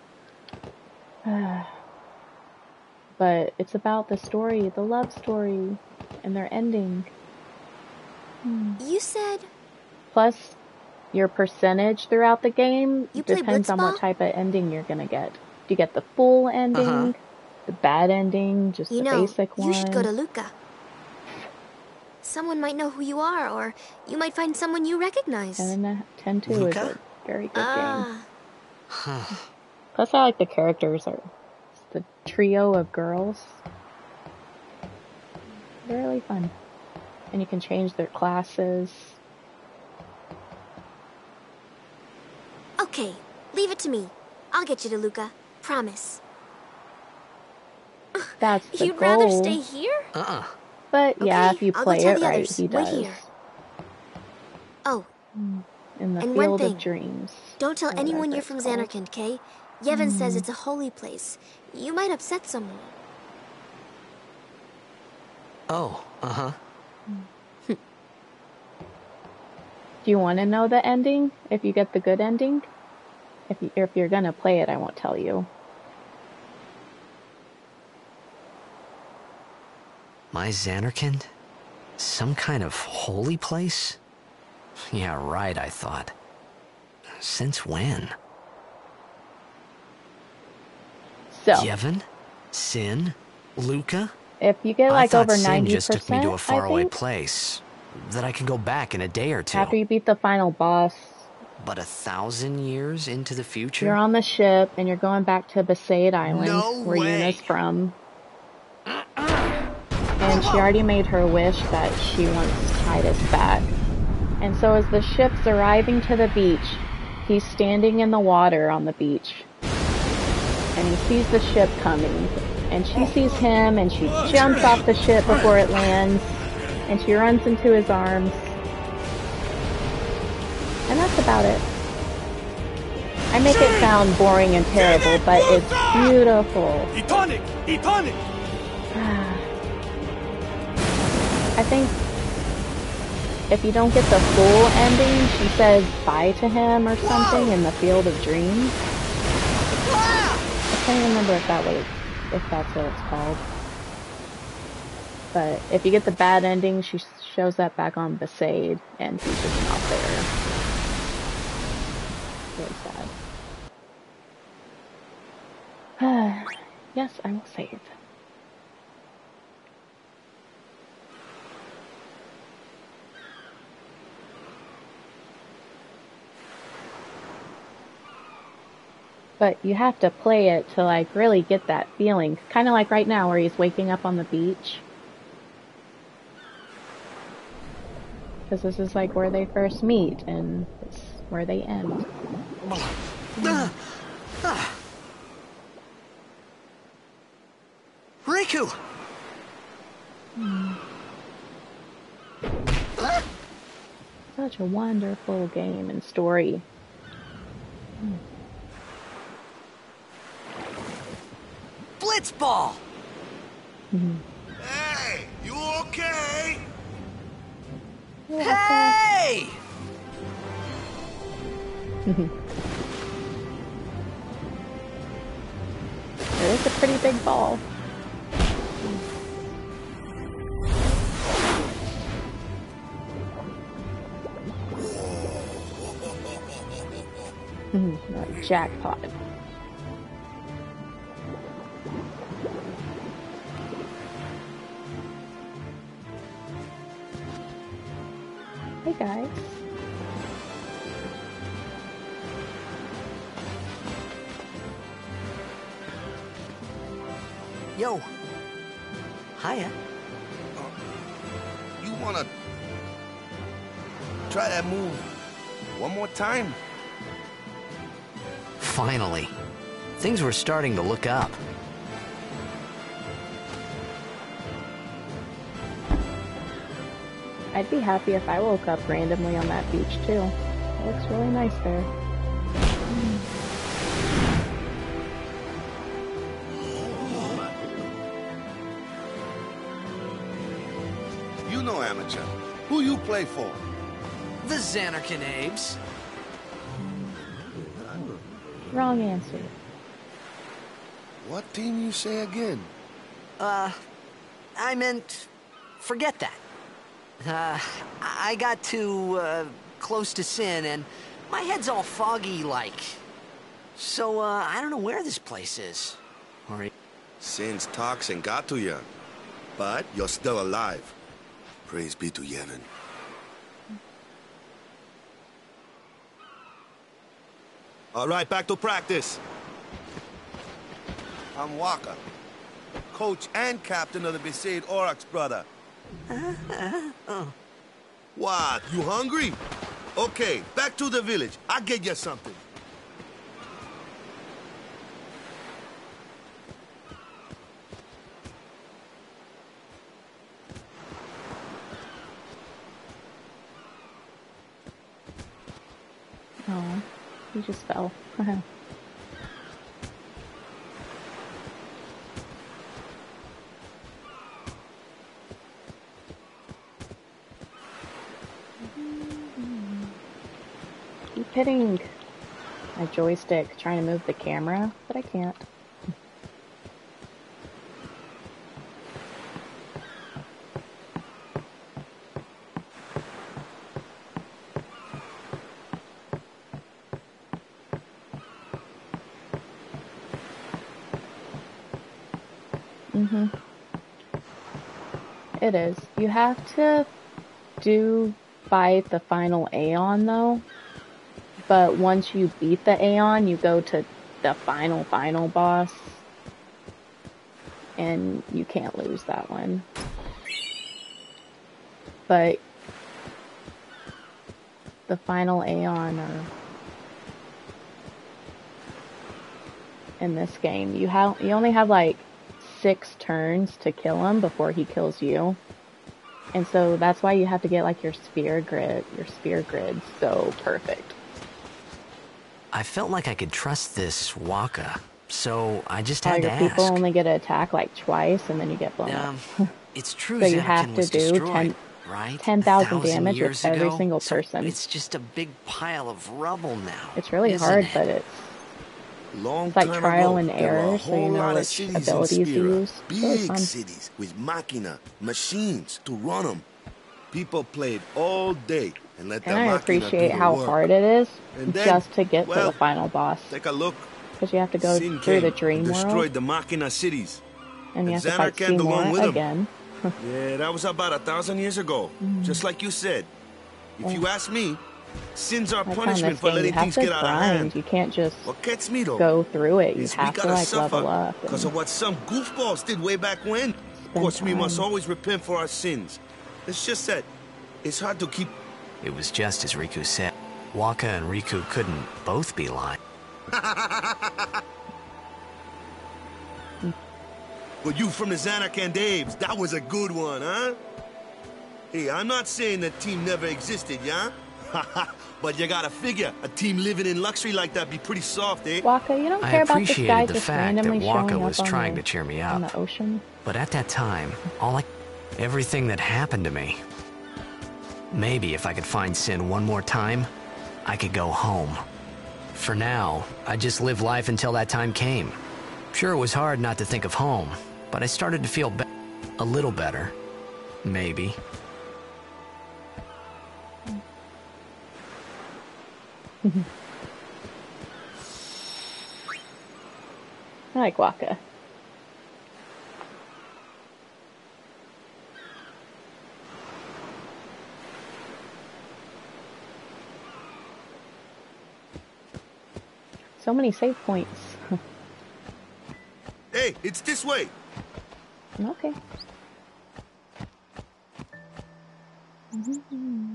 But it's about the story, the love story, and their ending. Hmm. You said... Plus, your percentage throughout the game You play depends on what blitzball? type of ending you're gonna get. Do you get the full ending, Uh-huh. the bad ending, just You the know, basic one? you should go to Luca. Someone might know who you are, or you might find someone you recognize. ten, ten two is Luca? a very good game. Ah, Plus, I like the characters. Are the trio of girls. They're really fun. And you can change their classes. okay, leave it to me. I'll get you to Luca. Promise. That's the You'd goal. rather stay here? Uh-uh. But yeah, Okay, if you I'll go play tell it the right, others. he Wait does. here. Oh, In the And one field thing. of dreams. don't tell or anyone whatever you're from it's called. Xanarkand, okay? Yevon says it's a holy place. You might upset someone. Oh, uh-huh. Do you want to know the ending? If you get the good ending? If, you, if you're gonna play it, I won't tell you. My Xanarkand? Some kind of holy place? Yeah, right, I thought. Since when? So, Yevon? Sin? Luca? if you get I like thought over Sin ninety just took me to a percent, I faraway think, place that I could go back in a day or two. after you beat the final boss, But a thousand years into the future? you're on the ship and you're going back to Besaid Island, No where way. Yuna's from. And she already made her wish that she wants Titus back. And so as the ship's arriving to the beach, he's standing in the water on the beach. And he sees the ship coming. And she sees him, and she jumps off the ship before it lands. And she runs into his arms. And that's about it. I make it sound boring and terrible, but it's beautiful. Etonic! Etonic! I think if you don't get the full ending, she says bye to him or something in the Field of Dreams. I can't remember if that was, if that's what it's called. But if you get the bad ending, she shows that back on Besaid, and he's just not there. Really sad. Yes, I will save. But you have to play it to like really get that feeling. Kind of like right now where he's waking up on the beach. Because this is like where they first meet and it's where they end. Mm. Riku! Mm. Such a wonderful game and story. Mm. Blitzball! Mm-hmm. Hey, you okay? Hey! It is a pretty big ball. Like jackpot. Hey guys. Yo. Hiya. Uh, you wanna try that move one more time? Finally. Things were starting to look up. I'd be happy if I woke up randomly on that beach too. It looks really nice there. You know, amateur. Who you play for? The Xanarkand Abes. Wrong answer. What team you say again? Uh, I meant, forget that. Uh, I got too, uh, close to Sin, and my head's all foggy like. So, uh, I don't know where this place is. Or... Sin's toxin got to you, but you're still alive. Praise be to Yevon. All right, back to practice. I'm Waka, coach and captain of the Besaid Aurochs, brother. Uh, uh, oh. What, you hungry? Okay, back to the village. I'll get you something. Oh, he just fell. Keep hitting my joystick trying to move the camera, but I can't. Mm-hmm. It is. You have to do fight the final Aeon though. But once you beat the Aeon, you go to the final, final boss. And you can't lose that one. But the final Aeon or in this game, you have you only have like six turns to kill him before he kills you. And so that's why you have to get like your spear grid, your spear grid so perfect. I felt like I could trust this Waka, so I just All had your to people ask. only get to attack like twice and then you get blown Um, up. it's true So you Xanarkin have to was do destroyed, ten right? ten A thousand thousand damage years with every ago? single So person. it's just a big pile of rubble now. It's really isn't hard, it? but it's Long It's like time trial ago, and there were a error, so you whole know lot of which cities in abilities to Spira. use. It's really Big fun. cities with machina, machines to run them. People played all day and let And the I machina appreciate do the how work. hard it is And then, just to get well, to the final boss. Take a look. Because you have to go Sin through came the dream and destroyed world, the machina cities. and you and have to fight Xanarkand along Seymour with 'em. again. Yeah, that was about a thousand years ago. Mm. Just like you said. If Yeah. you ask me, sins are Like on punishment this for game, you letting have things to get out of grind. hand. You can't just What gets me though go through it. You is we have to gotta like suffer level up because and of what some goofballs did way back when. Of spend course, we must time. always repent for our sins. It's just that it's hard to keep. It was just as Riku said. Waka and Riku couldn't both be lying. But you from the Xanarkand Daves, that was a good one, huh? Hey, I'm not saying that team never existed, yeah? But you gotta figure, a team living in luxury like that be pretty soft, eh? Waka, you don't I care about this guy appreciated the just fact that randomly Waka showing was up on trying the, to cheer me on up. the ocean. But at that time, all I... everything that happened to me... Maybe if I could find Sin one more time, I could go home. For now, I just lived life until that time came. Sure, it was hard not to think of home, but I started to feel be a little better. Maybe. I like Waka. So many save points. Hey, it's this way. Okay. Mm-hmm.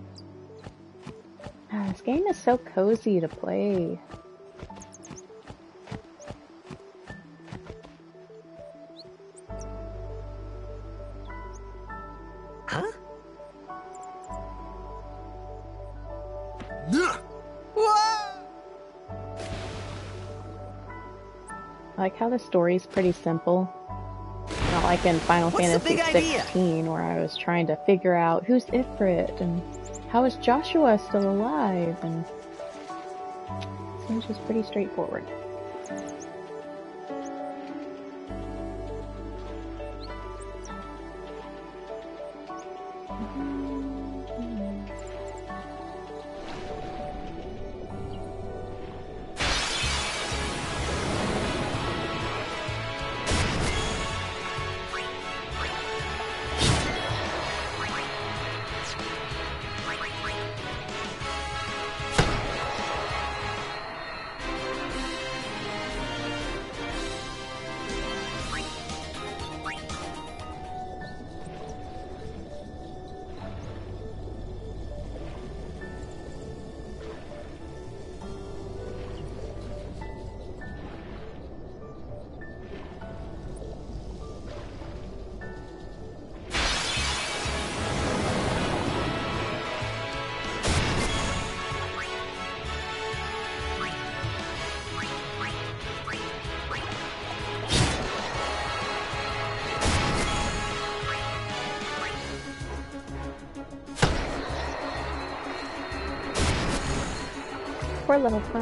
Ah, this game is so cozy to play. Huh? Nah. I like how the story's pretty simple. Not like in Final What's the Fantasy big idea? sixteen where I was trying to figure out who's Ifrit and how is Joshua still alive, and it seems just pretty straightforward. Poor little clown.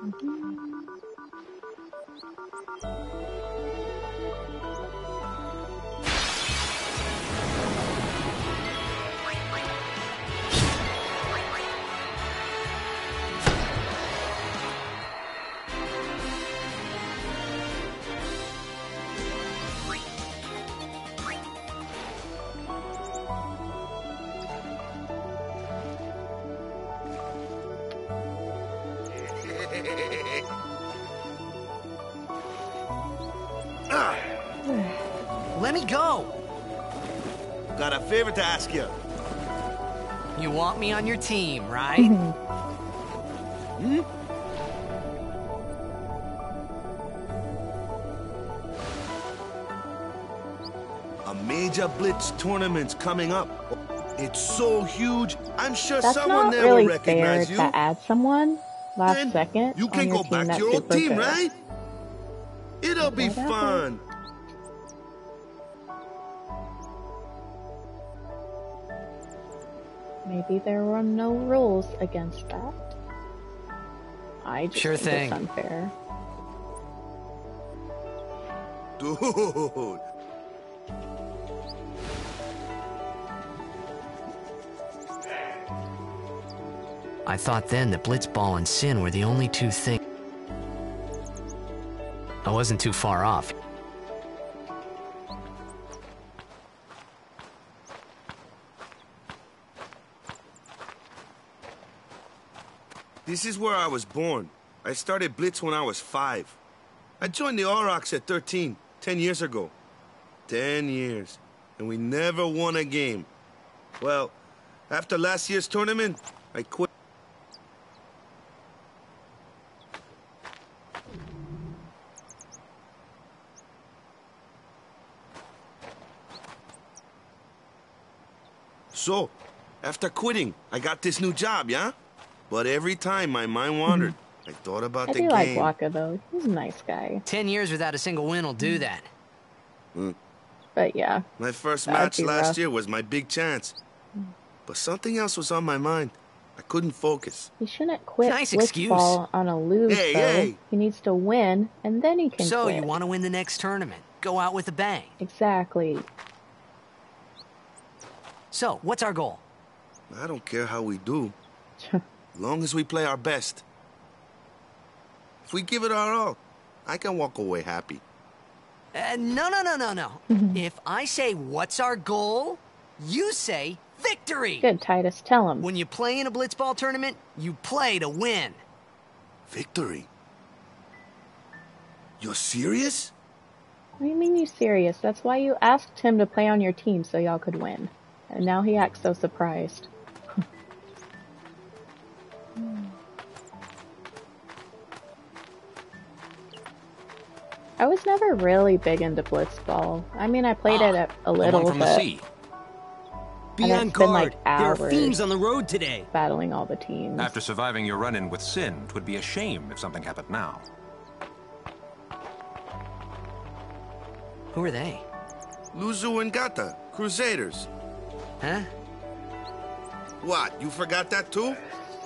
Let me go! Got a favor to ask you. You want me on your team, right? Hmm? A major blitz tournament's coming up. It's so huge, I'm sure That's someone not there really will fair recognize you. to add someone last Then second you on can your go team back that's to your old super team, good. right? It'll be Whatever. fun. Maybe there were no rules against that. I just Sure think thing. it's unfair. Dude. I thought then that Blitzball and Sin were the only two things. I wasn't too far off. This is where I was born. I started Blitz when I was five. I joined the Aurochs at thirteen, ten years ago. Ten years. And we never won a game. Well, after last year's tournament, I quit. So, after quitting, I got this new job, yeah? But every time my mind wandered, I thought about I the do like game. Waka though. He's a nice guy. Ten years without a single win will do that. But yeah. My first That'd match be last rough. year was my big chance. But something else was on my mind. I couldn't focus. He shouldn't quit Nice excuse. Blitzball on a lose Hey, though. hey. He needs to win and then he can So quit. you want to win the next tournament? Go out with a bang. Exactly. So, what's our goal? I don't care how we do, as long as we play our best. If we give it our all, I can walk away happy. Uh, no, no, no, no, no. If I say what's our goal, you say victory. Good, Titus. Tell him. When you play in a Blitzball tournament, you play to win. Victory? You're serious? What do you mean you serious? That's why you asked him to play on your team so y'all could win. And now he acts so surprised. I was never really big into Blitzball. I mean, I played it a, a The little, one from but the sea. and Be it's on been like guard. There are hours fiends on the road today. battling all the teams. After surviving your run-in with Sin, 'twould be a shame if something happened now. Who are they? Luzu and Gata, Crusaders. Huh? What, you forgot that too?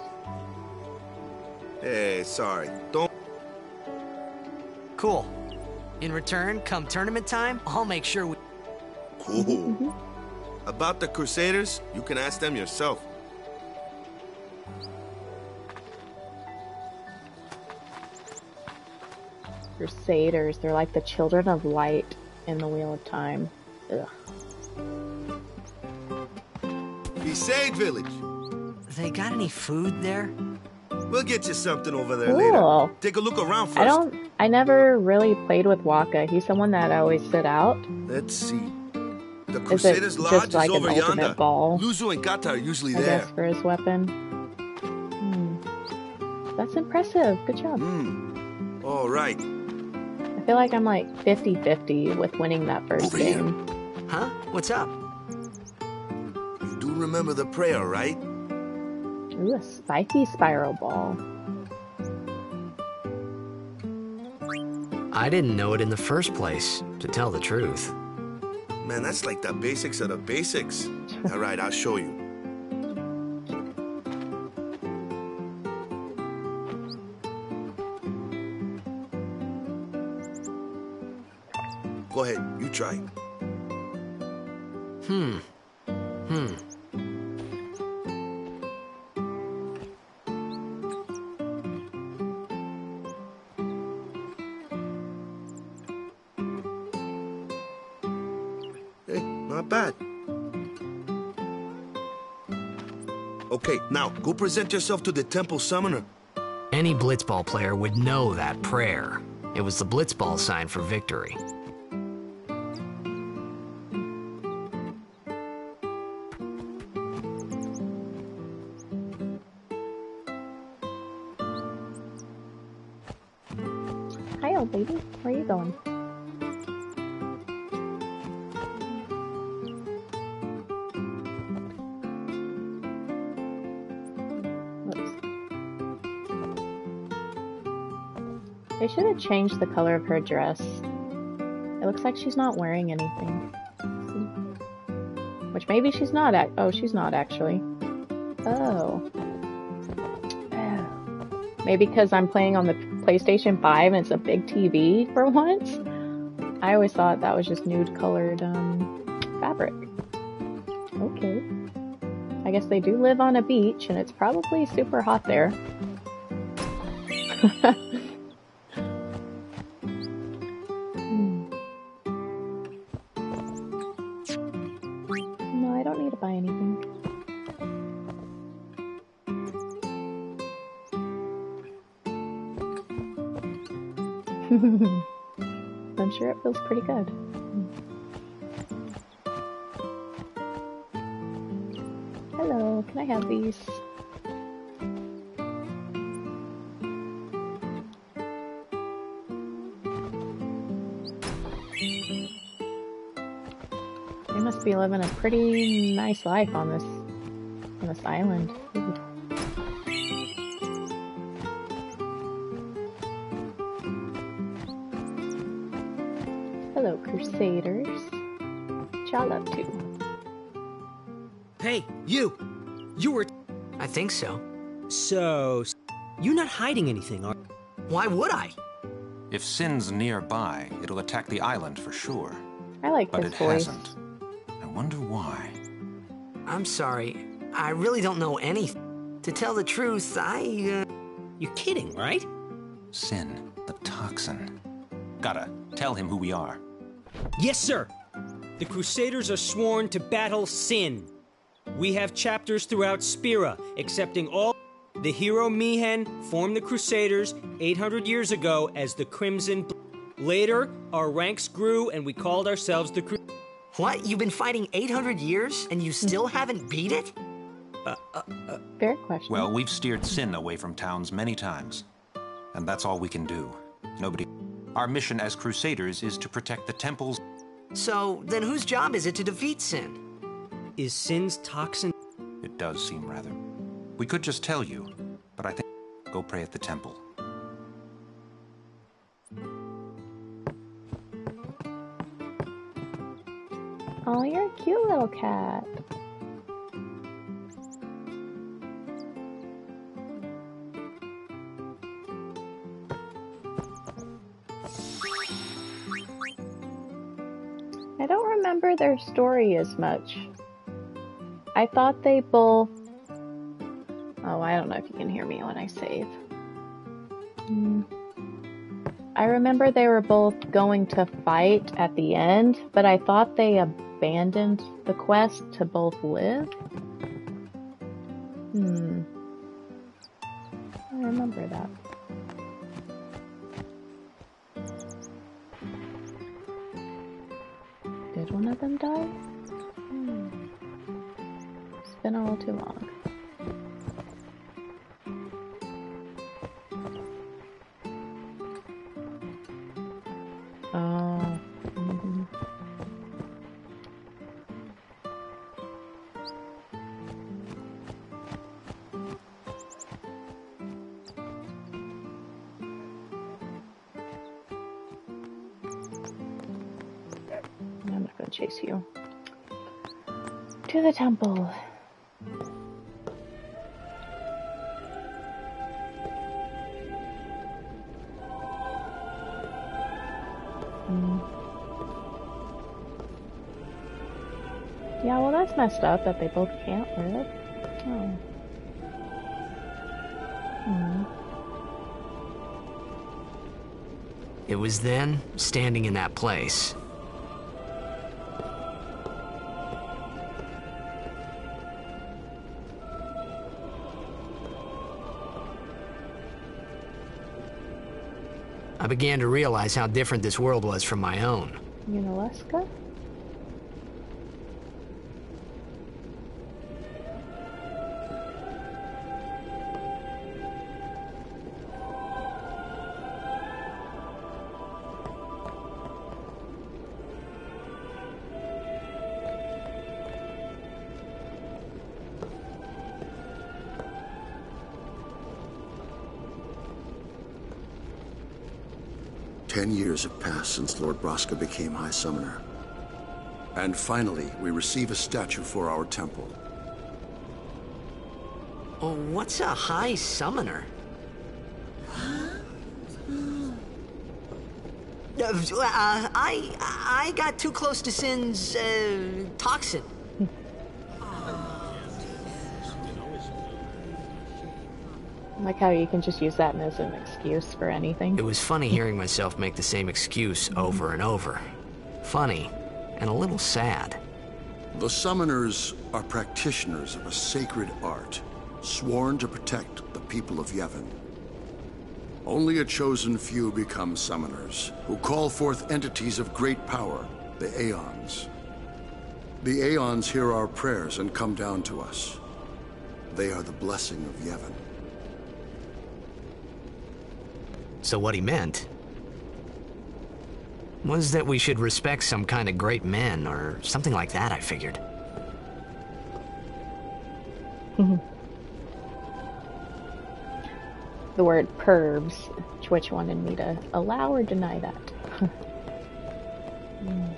Hey, sorry. Don't... Cool. In return, come tournament time, I'll make sure we... Cool. About the Crusaders, you can ask them yourself. Crusaders, they're like the children of light in the Wheel of Time. Ugh. Besaid Village. They got any food there? We'll get you something over there Cool. later. Take a look around first. I don't. I never really played with Waka. He's someone that I always sit out. Let's see. The Is it Crusaders just Lodge like is an over ultimate yonder. ball? Luzu and Gata are usually I there. guess for his weapon. Hmm. That's impressive. Good job. Hmm. All right. I feel like I'm like fifty fifty with winning that first Over here. game. Huh? What's up? You do remember the prayer, right? Ooh, a spiky spiral ball. I didn't know it in the first place, to tell the truth. Man, that's like the basics of the basics. All right, I'll show you. try. Hmm. Hmm. Hey, not bad. Okay, now, go present yourself to the temple summoner. Any blitzball player would know that prayer. It was the blitzball sign for victory. Hi, old lady. Where are you going? They should have changed the color of her dress. It looks like she's not wearing anything. Which maybe she's not ac- oh, she's not actually. Oh. Oh. Maybe because I'm playing on the PlayStation five and it's a big T V for once. I always thought that was just nude colored um, fabric. Okay. I guess they do live on a beach and it's probably super hot there. Buy anything. I'm sure it feels pretty good. Hello, can I have these? They must be living a pretty nice life on this on this island. Ooh. Hello, Crusaders. What y'all up to? Hey, you! You were... I think so. So... You're not hiding anything, are... Why would I? If Sin's nearby, it'll attack the island for sure. I like but his it voice. hasn't. I wonder why. I'm sorry. I really don't know anything. To tell the truth, I, uh... You're kidding, right? Sin, the toxin. Gotta tell him who we are. Yes, sir! The Crusaders are sworn to battle Sin. We have chapters throughout Spira, accepting all... The hero Mihen formed the Crusaders eight hundred years ago as the Crimson... Later, our ranks grew and we called ourselves the Cru... What? You've been fighting eight hundred years and you still haven't beat it? Uh, uh, uh... Fair question. Well, we've steered Sin away from towns many times. And that's all we can do. Nobody... Our mission as Crusaders is to protect the temples... So, then whose job is it to defeat Sin? Is Sin's toxin... It does seem rather... We could just tell you, but I think... Go pray at the temple. Oh, you're a cute little cat. I don't remember their story as much. I thought they both... Oh, I don't know if you can hear me when I save. Mm. I remember they were both going to fight at the end, but I thought they abandoned the quest to both live. Hmm. I remember that. Did one of them die? Hmm. It's been a little too long. Oh. Mm-hmm. I'm not gonna chase you. To the temple. Mm. That's messed up that they both can't live. Oh. Hmm. It was then, standing in that place, I began to realize how different this world was from my own. Unalaska? Ten years have passed since Lord Braska became High Summoner. And finally, we receive a statue for our temple. Oh, what's a High Summoner? Uh, I I got too close to Sin's uh, toxin. Like how you can just use that as an excuse for anything. It was funny hearing myself make the same excuse over and over. Funny, and a little sad. The Summoners are practitioners of a sacred art, sworn to protect the people of Yevon. Only a chosen few become Summoners, who call forth entities of great power, the Aeons. The Aeons hear our prayers and come down to us. They are the blessing of Yevon. So what he meant was that we should respect some kind of great men, or something like that, I figured. The word pervs, Twitch wanted me to allow or deny that. mm.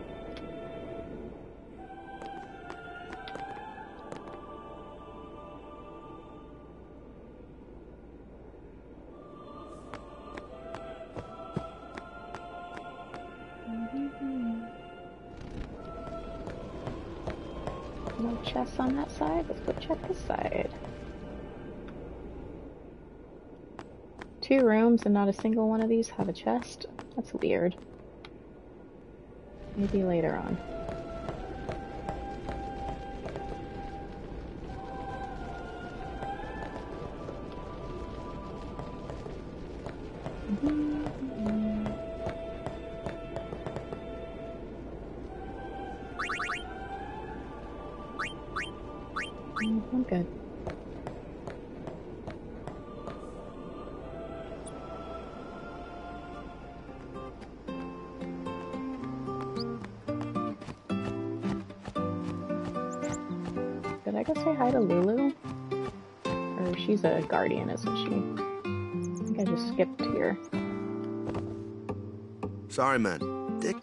No chests on that side. Let's go check this side. Two rooms and not a single one of these have a chest. That's weird. Maybe later on. I'm good. Did I go say hi to Lulu? Or she's a guardian, isn't she? I think I just skipped here. Sorry, man. Dick.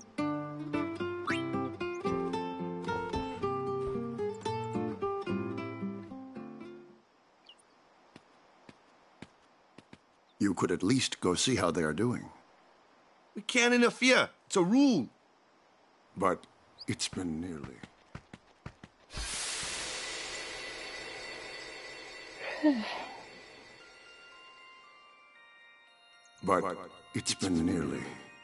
You could at least go see how they are doing. We can't interfere. It's a rule. But it's been nearly... but it's been nearly...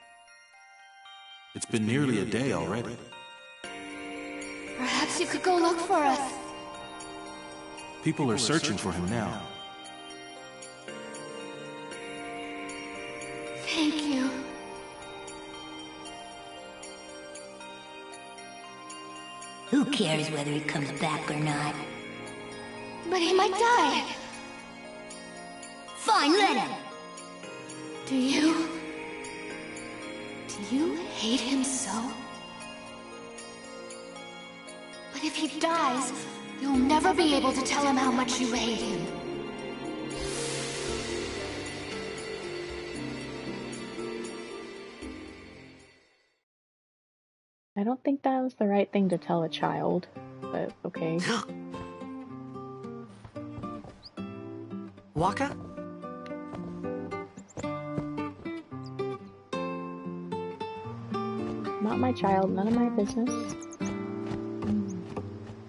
It's been nearly a day already. Perhaps you could go look for us. People are searching for him now. Thank you. Who cares whether he comes back or not? But he might die. Fine, let him. Do you... Do you hate him so? But if he dies, you'll never be able to tell him how much you hate him. I don't think that was the right thing to tell a child, but okay. Waka? Not my child, none of my business. Mm.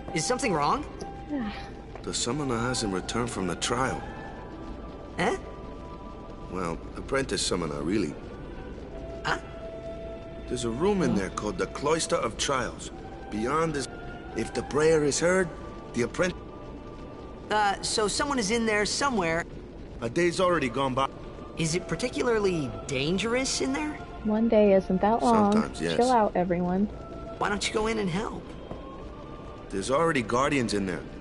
Is something wrong? The summoner hasn't returned from the trial. Eh? Well, apprentice summoner, really. Huh? There's a room in there called the Cloister of Trials. Beyond this, if the prayer is heard, the apprentice... Uh, so someone is in there somewhere. A day's already gone by. Is it particularly dangerous in there? One day isn't that long. Sometimes, yes. Chill out, everyone. Why don't you go in and help? There's already guardians in there.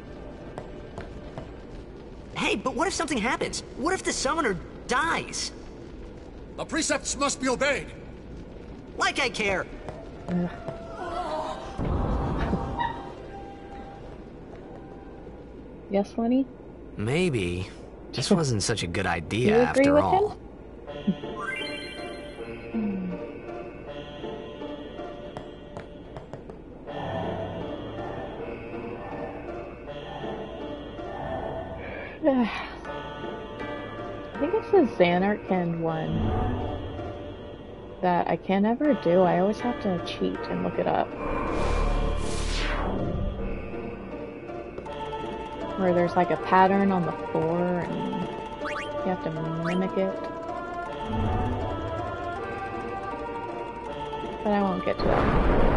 Hey, but what if something happens? What if the summoner dies? The precepts must be obeyed. Like I care. Ugh. Yes, Lenny? Maybe. This wasn't such a good idea You agree after with all. him? I think it's the Xanarkand one that I can never do. I always have to cheat and look it up. Where there's like a pattern on the floor and you have to mimic it. But I won't get to that.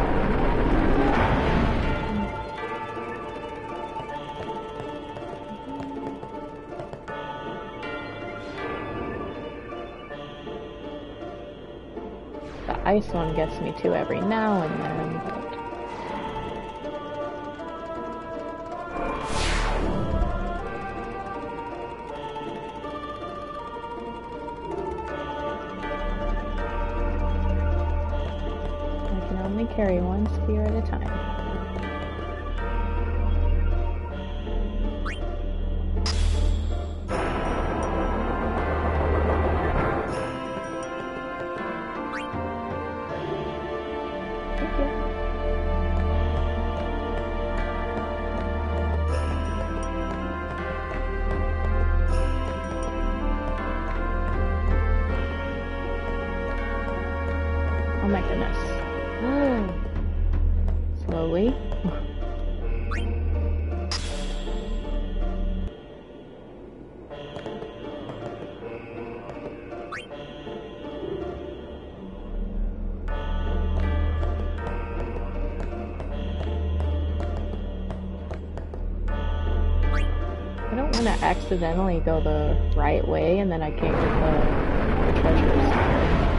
The ice one gets me too every now and then, but... I can only carry one spear at a time. Oh my goodness. Slowly. I don't want to accidentally go the right way and then I can't get the, the treasures.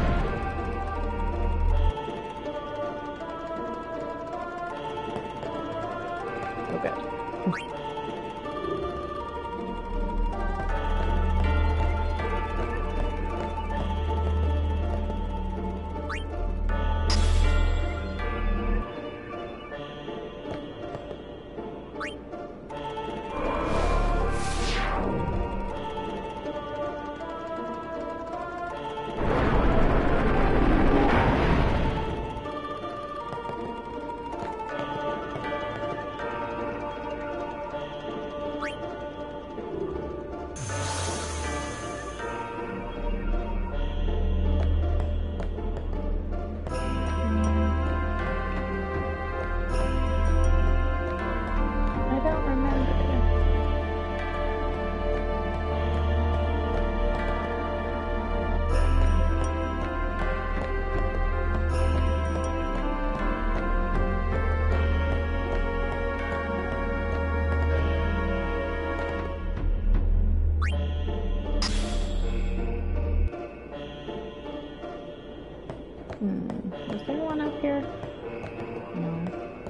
Hmm. Is there one up here? No.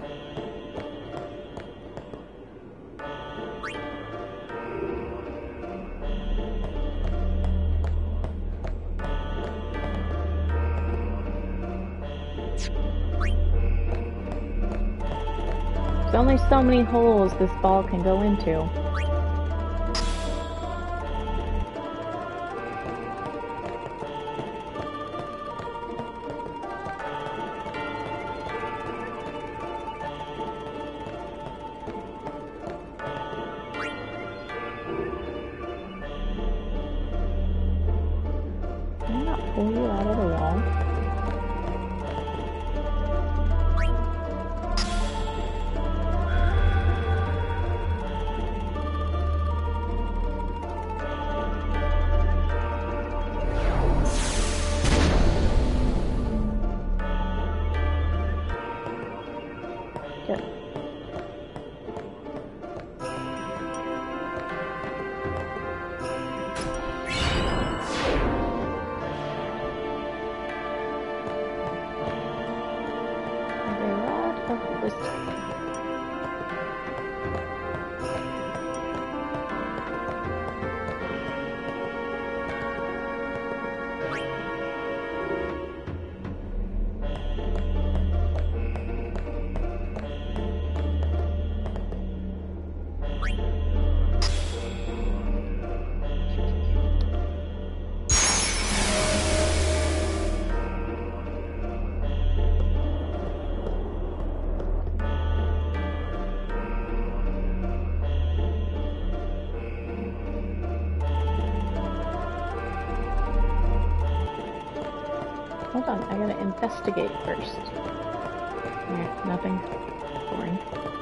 There's only so many holes this ball can go into. Can I not pull you out of the wall? Hold on, I gotta investigate first. Alright, nothing. Boring.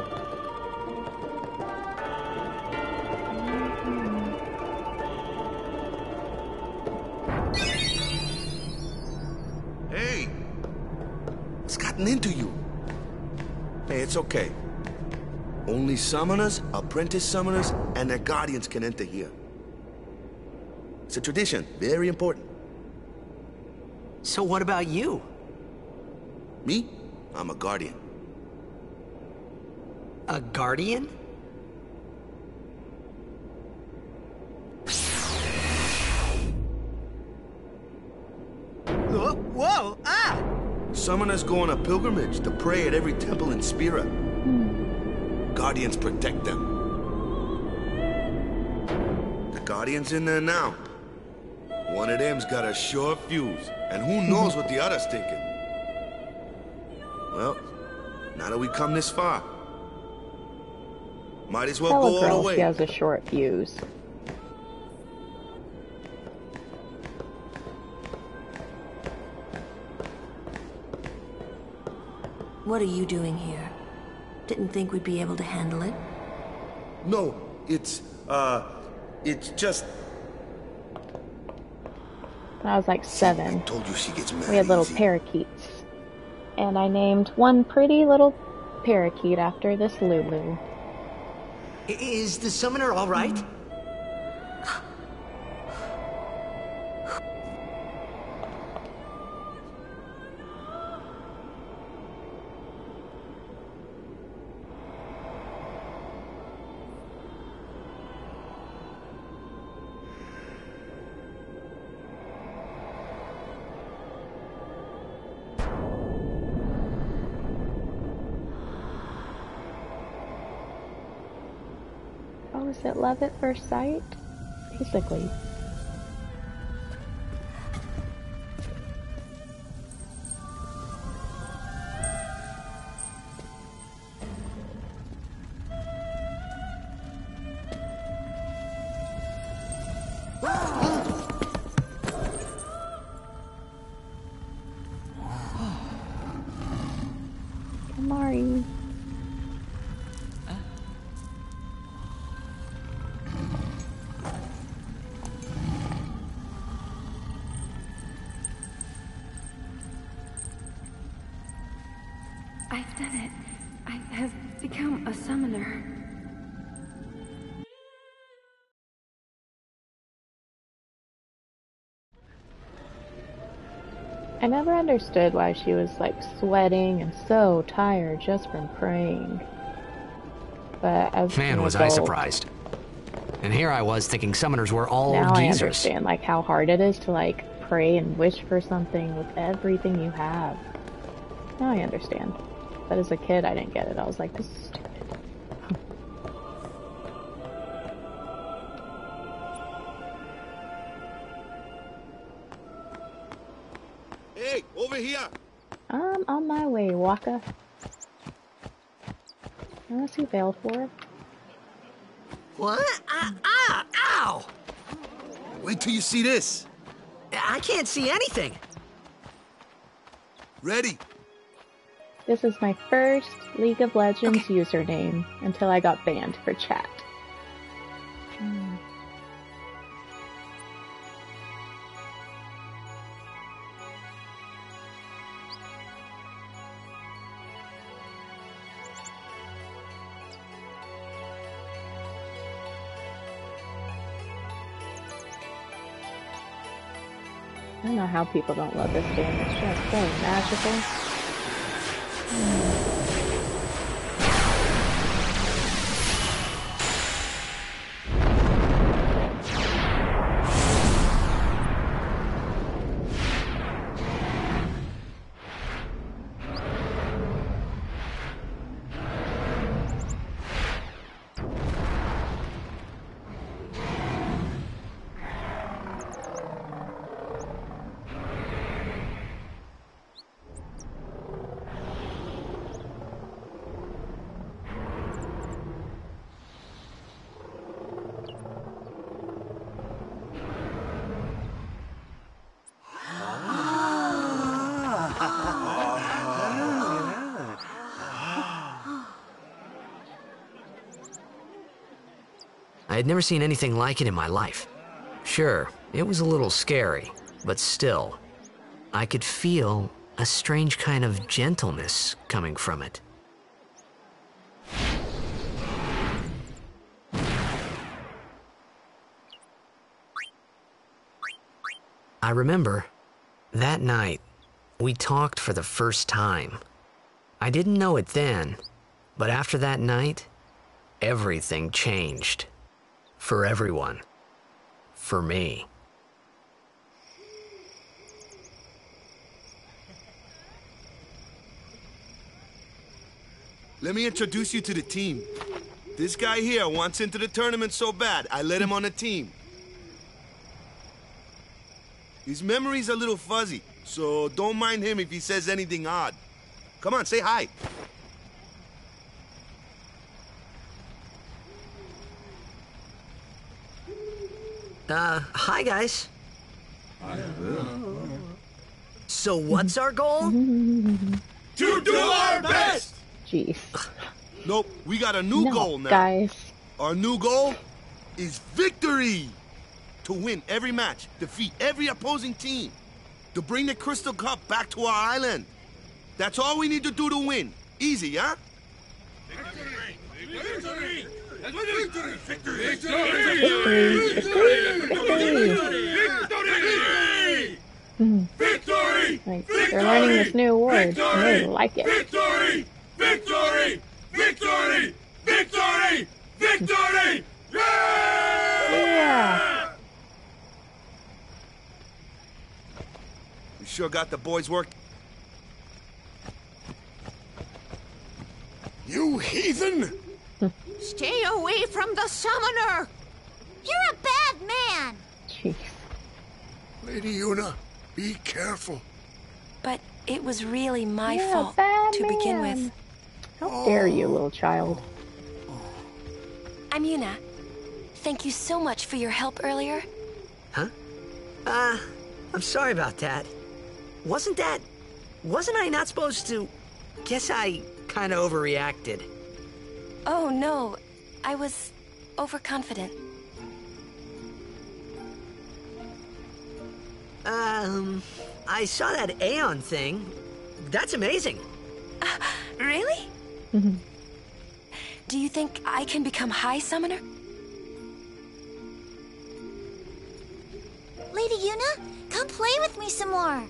Hey! What's gotten into you? Hey, it's okay. Only summoners, apprentice summoners, and their guardians can enter here. It's a tradition, very important. So what about you? Me? I'm a guardian. A guardian? Whoa, whoa, ah! Summoners go on a pilgrimage to pray at every temple in Spira. Guardians protect them. The Guardian's in there now. One of them's got a short fuse, and who knows what the other's thinking. Well, now that we come this far, might as well Tell go a all girl the way. she has a short fuse. What are you doing here? Didn't think we'd be able to handle it. No, it's, uh, it's just... When I was like seven, I told you she gets mad we had little easy. parakeets. And I named one pretty little parakeet after this Lulu. Is the summoner all right? Oh, is it love at first sight? Basically. Kamari. I've done it. I have become a summoner. I never understood why she was like sweating and so tired just from praying. But as Man, an was I adult, surprised. And here I was thinking summoners were all now old I geezers. understand like how hard it is to like pray and wish for something with everything you have. Now I understand. But as a kid, I didn't get it. I was like, this is stupid. Hey, over here! I'm on my way, Waka. I want to see Baleful. What? Ah, ah, ow! Wait till you see this. I can't see anything. Ready? This is my first League of Legends okay. username until I got banned for chat. Hmm. I don't know how people don't love this game. It's just so magical. Mm. had never seen anything like it in my life. Sure, it was a little scary, but still, I could feel a strange kind of gentleness coming from it. I remember, that night, we talked for the first time. I didn't know it then, but after that night, everything changed. For everyone. For me. Let me introduce you to the team. This guy here wants into the tournament so bad, I let him on the team. His memory's a little fuzzy, so don't mind him if he says anything odd. Come on, say hi. Uh, hi guys. So what's our goal? To do our best! Jeez. Nope, we got a new No, goal now. guys. Our new goal is victory! To win every match, defeat every opposing team, to bring the Crystal Cup back to our island. That's all we need to do to win. Easy, huh? Victory! Victory! Victory! Victory! Mhm. Victory! Like, they're learning this new word, and they like it. Victory! Victory! Victory! Victory! Victory! Yeah! We sure got the boys working. You heathen! Stay away from the summoner! You're a bad man! Jeez. Lady Una, be careful. But it was really my You're a fault bad to begin man. with. How dare you, little child. I'm Una. Thank you so much for your help earlier. Huh? Uh, I'm sorry about that. Wasn't that... Wasn't I not supposed to... Guess I kind of overreacted. Oh no, I was overconfident. Um, I saw that Aeon thing. That's amazing. Uh, really? Do you think I can become High Summoner? Lady Una, come play with me some more.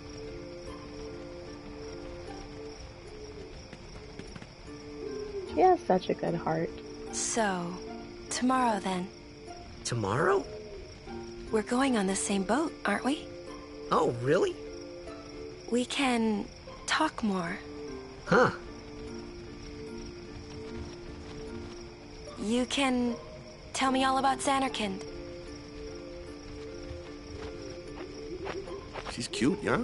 She has such a good heart. So, tomorrow then. Tomorrow? We're going on the same boat, aren't we? Oh, really? We can talk more. Huh. You can tell me all about Xanarkand. She's cute, yeah?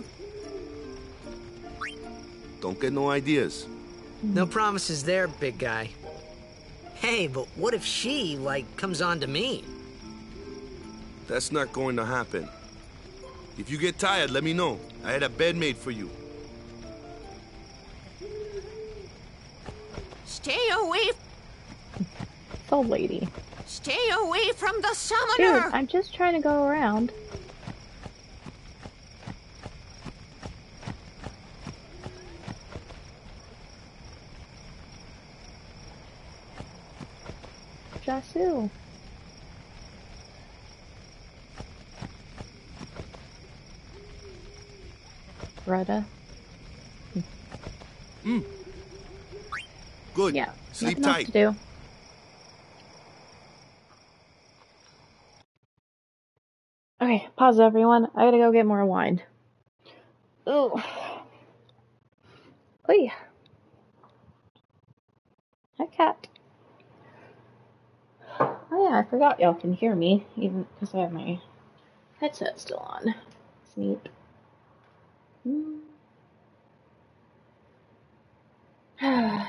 Don't get no ideas. No promises there, big guy. Hey, but what if she, like, comes on to me? That's not going to happen. If you get tired, let me know. I had a bed made for you. Stay away! So lady. Stay away from the summoner! Dude, I'm just trying to go around. Jasu. Rudda. Hmm. Good. Yeah. Sleep nothing else tight. to do. Okay, pause everyone. I gotta go get more wine. Ooh. Oy. Hi, cat. Oh yeah, I forgot y'all can hear me, even because I have my headset still on. It's neat. Hmm. I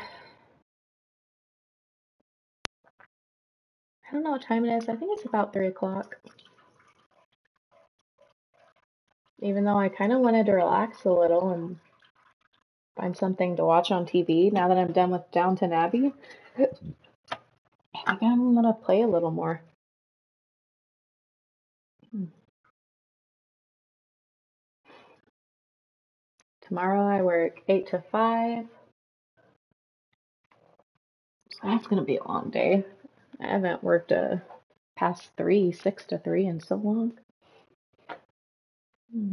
don't know what time it is. I think it's about three o'clock. Even though I kind of wanted to relax a little and find something to watch on T V now that I'm done with Downton Abbey, I think I'm gonna play a little more. Hmm. Tomorrow I work eight to five. So that's gonna be a long day. I haven't worked a past three, six to three in so long. Hmm.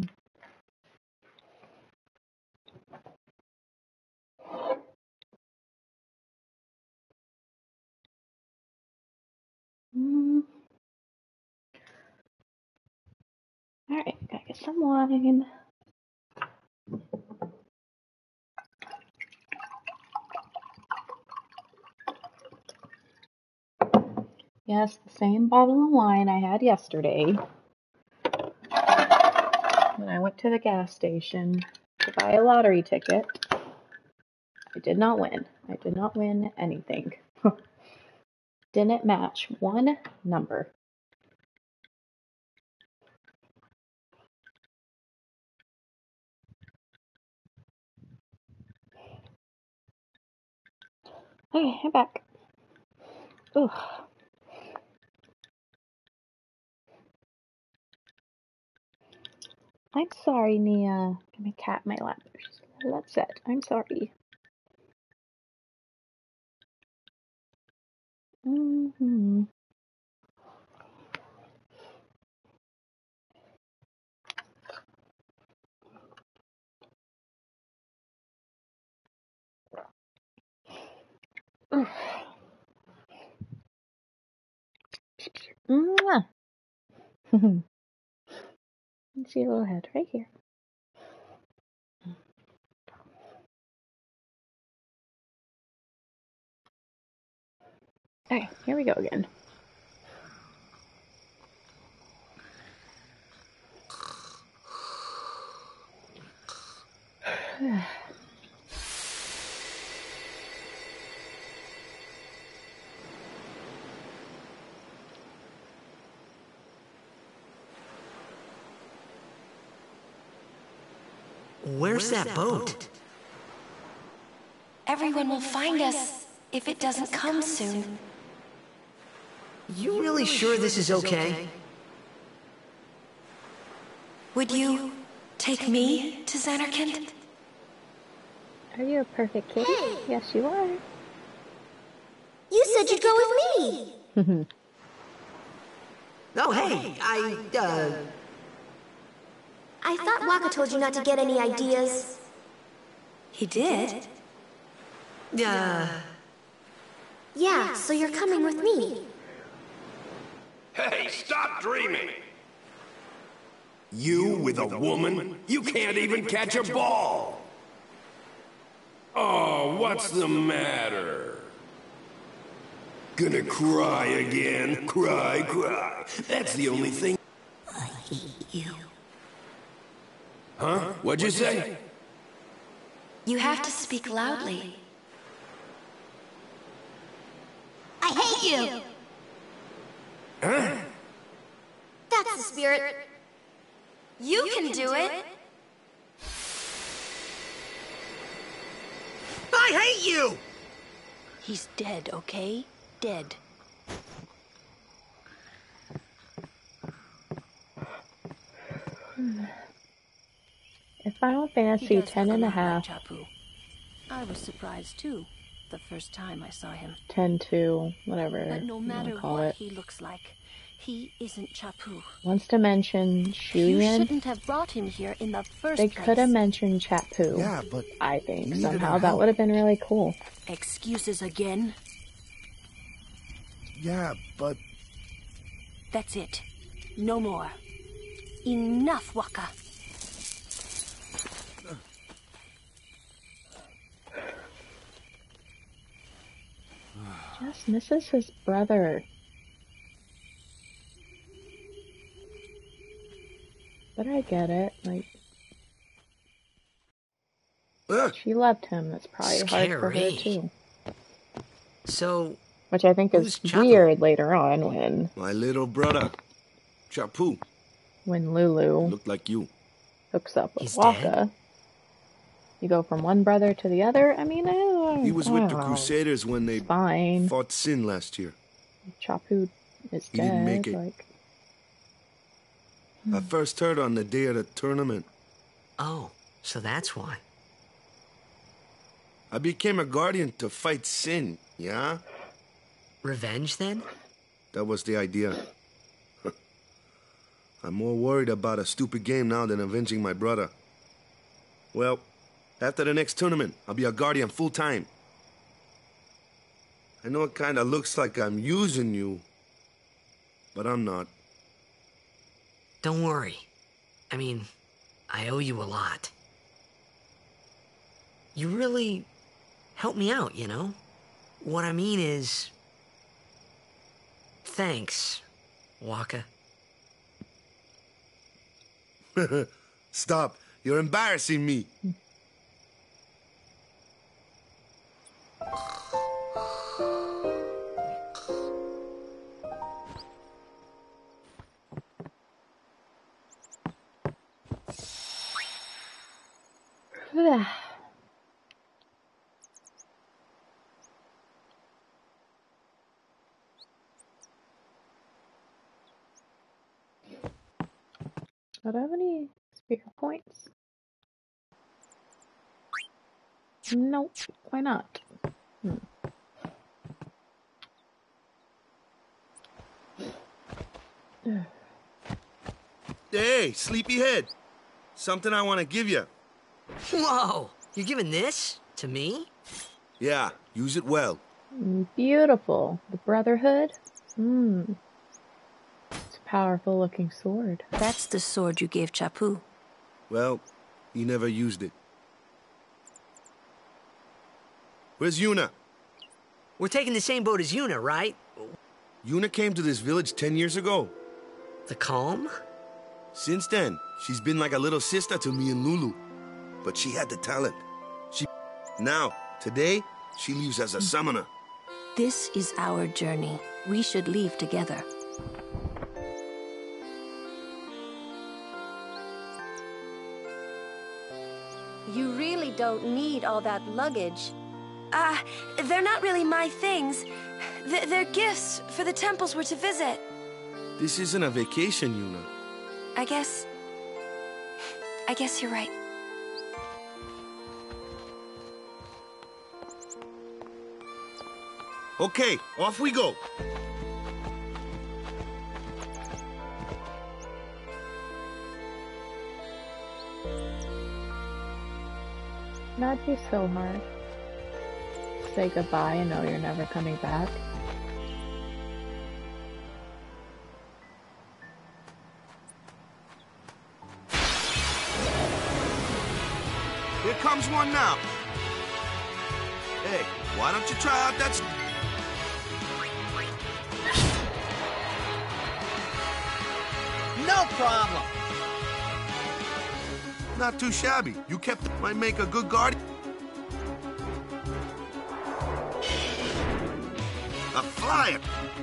Mm. Alright, gotta get some wine. Yes, the same bottle of wine I had yesterday when I went to the gas station to buy a lottery ticket. I did not win. I did not win anything. Didn't match one number. Okay, I'm back. Ooh. I'm sorry, Nia. Got my cat in my lap. She's a little upset. I'm sorry. Mm-hmm. Mwah. Let's see a little head right here. Okay, here we go again. Where's that boat? Everyone will find us if it doesn't come soon. You really sure this is okay? Would you take me to Xanarkand? Are you a perfect kitty? Hey. Yes, you are. You said you'd go with me. Oh, hey, I, uh... I thought Waka told you not to get any ideas. He did? Uh... Yeah, so you're coming with me. Hey, stop dreaming! You with a woman? You can't even catch a ball! Oh, what's the matter? Gonna cry again? Cry, cry. That's the only thing. I hate you. Huh? What'd you say? You have to speak loudly. I hate you! Huh? That's the spirit. You can do it. I hate you! He's dead, okay? Dead. If Final Fantasy ten and a half, I was surprised too, the first time I saw him. ten two, whatever But no you matter want to call what it, he looks like, he isn't Chapu. wants to mention You Shuyan. shouldn't have brought him here in the first They place. could have mentioned Chapu. Yeah, but I think needed somehow our that help. would have been really cool. Excuses again? Yeah, but That's it. No more. Enough, Waka. Just misses his brother. But I get it. Like, Ugh. she loved him. That's probably hard for her Scary. too. So, Which I think who's is Chapu? weird later on when My little brother, Chapu, when Lulu looked like you. hooks up with He's Waka. dead? You go from one brother to the other. I mean, I don't, He was I with don't the know. Crusaders when they It's fine. fought Sin last year. Chapu is He dead. didn't make it. Like, I first heard on the day of the tournament. Oh, so that's why. I became a guardian to fight sin, yeah? Revenge, then? That was the idea. I'm more worried about a stupid game now than avenging my brother. Well, after the next tournament, I'll be a guardian full-time. I know it kinda looks like I'm using you, but I'm not. Don't worry. I mean, I owe you a lot. You really helped me out, you know? What I mean is... Thanks, Waka. Stop. You're embarrassing me. Do I have any speaker points? Nope. Why not? Hmm. Hey, sleepyhead. Something I want to give you. Whoa! You're giving this to me? Yeah, use it well. Beautiful. The Brotherhood? Hmm. It's a powerful looking sword. That's the sword you gave Chapu. Well, he never used it. Where's Yuna? We're taking the same boat as Yuna, right? Yuna came to this village ten years ago. The Calm? Since then, she's been like a little sister to me and Lulu. But she had the talent. She... Now, today, she leaves as a summoner. This is our journey. We should leave together. You really don't need all that luggage. Ah, uh, they're not really my things. Th they're gifts for the temples we're to visit. This isn't a vacation, Yuna. I guess... I guess you're right. Okay, off we go. That'd be so hard. Say goodbye and know you're never coming back. Here comes one now. Hey, why don't you try out that... No problem. Not too shabby. You kept... Might make a good guardian. A flyer.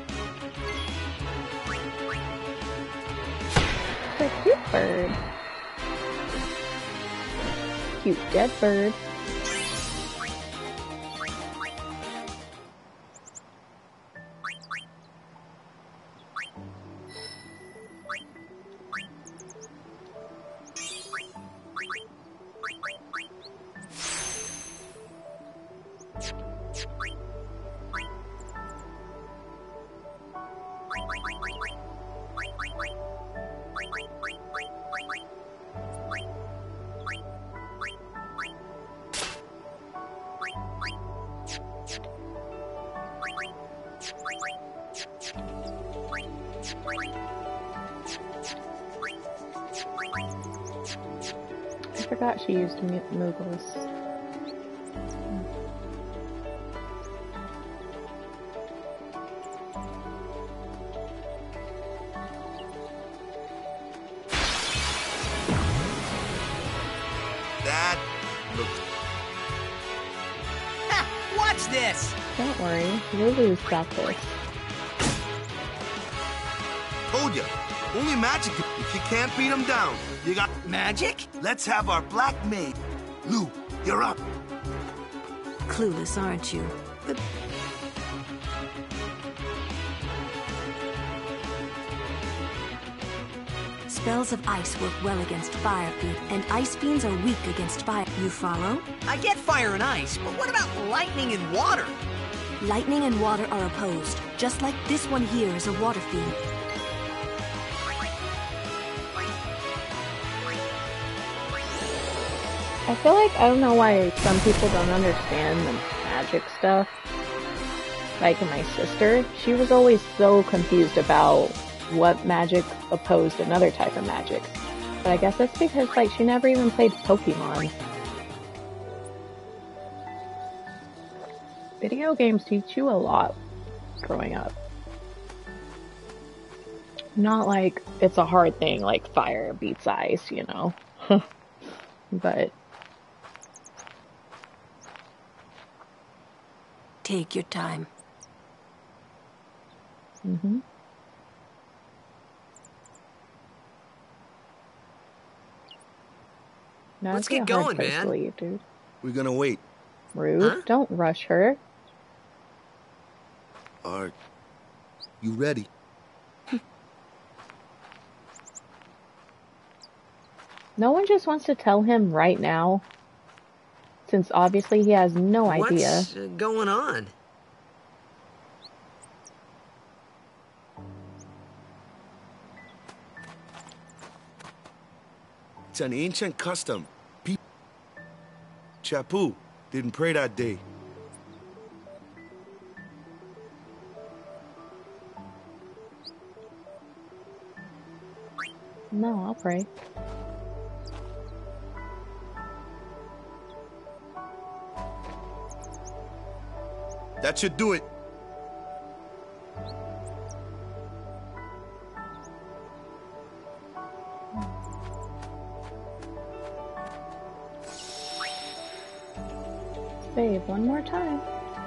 It's a cute bird. Cute dead bird. I forgot she used Moogles. That looked... Ha! Watch this! Don't worry, Lulu's got this. Told ya. Only magic. If you can't beat them down, you got... Magic? Let's have our black maid. Lou, you're up. Clueless, aren't you? But... Spells of ice work well against fire fiend, and ice fiends are weak against fire. You follow? I get fire and ice, but what about lightning and water? Lightning and water are opposed, just like this one here is a water fiend. I feel like, I don't know why some people don't understand the magic stuff. Like my sister, she was always so confused about what magic opposed another type of magic. But I guess that's because, like, she never even played Pokemon. Video games teach you a lot growing up. Not like it's a hard thing, like fire beats ice, you know. But take your time. Mm-hmm. Now Let's get going, man. To leave, dude. We're gonna wait. Rude. Huh? Don't rush her. Are you ready? No one just wants to tell him right now, since obviously he has no idea. What's uh, going on? It's an ancient custom. Pe Chapu didn't pray that day. No, I'll pray. That should do it. Save one more time.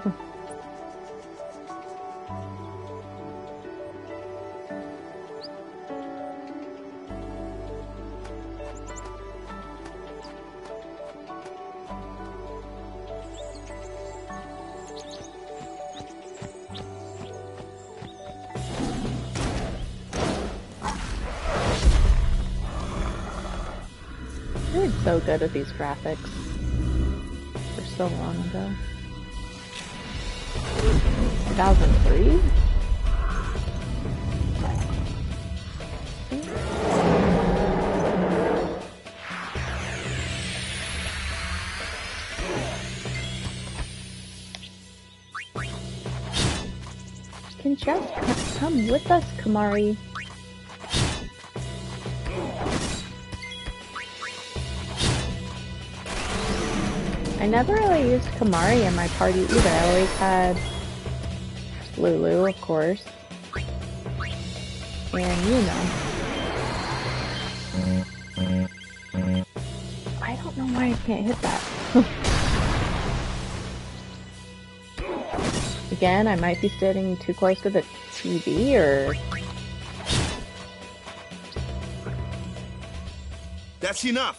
They were so good at these graphics for so long ago. two thousand three? Can just come with us, Kamari. I never really used Kamari in my party either. I always had Lulu, of course, and Yuna. I don't know why I can't hit that. Again, I might be sitting too close to the T V, or... That's enough!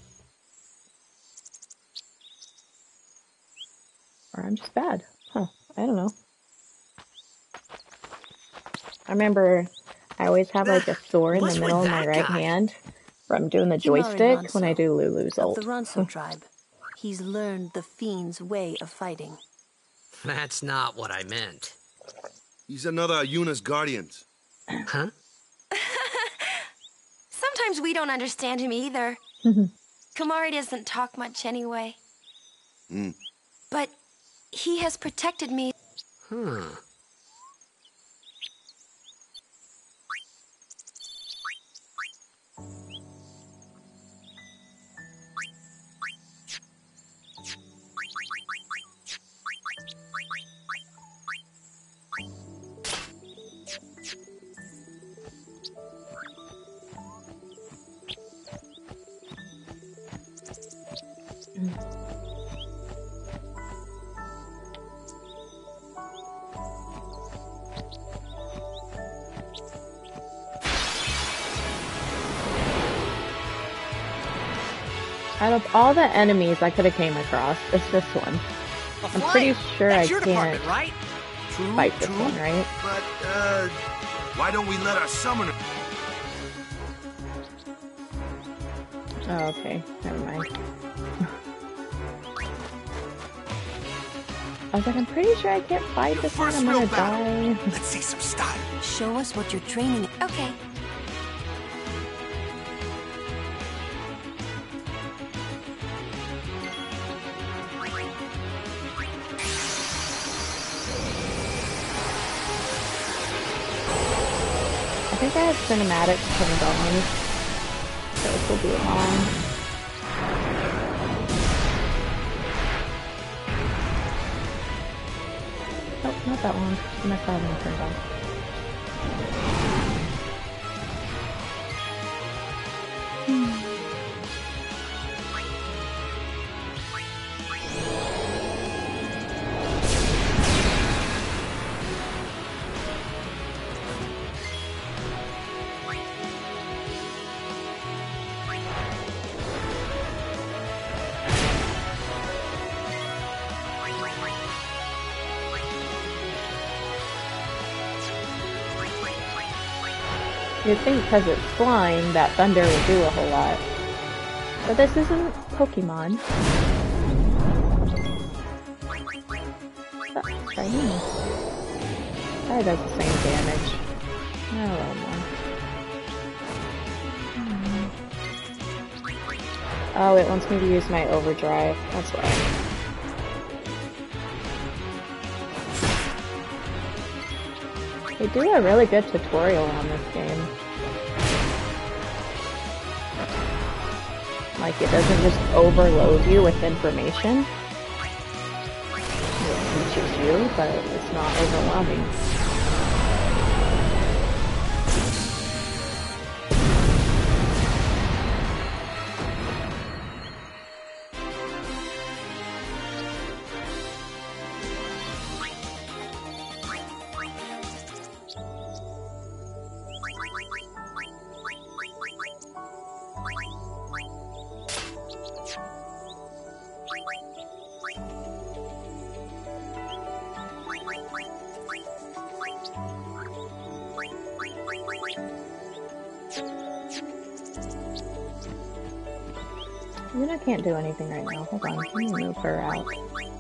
Or I'm just bad. Huh. I don't know. I remember I always have like a sword in the middle of my right hand from doing the joystick when I do Lulu's ult. The Ronso tribe. He's learned the fiend's way of fighting. That's not what I meant. He's another Yuna's guardians. Huh? Sometimes we don't understand him either. Kamari doesn't talk much anyway. Mm. But he has protected me. Huh. Out of all the enemies I could have came across, it's this one. I'm pretty sure I can't right? True, fight this true, one, right? But, uh, why don't we let our summoner... Oh, okay. Never mind. I was like, I'm pretty sure I can't fight this one. I'm gonna die. Let's see some style. Show us what you're training. Okay. I think I have cinematics turned on, so this will be on. Nope, not that one. I must have them turned on. Hmm. You'd think because it's flying that thunder would do a whole lot. But this isn't Pokemon. That's tiny. That does the same damage. A little more. Hmm. Oh, it wants me to use my overdrive. That's why. They do a really good tutorial on this game. Like, it doesn't just overload you with information. It teaches you, but it's not overwhelming. I mean, I can't do anything right now. Hold on, let me move her out.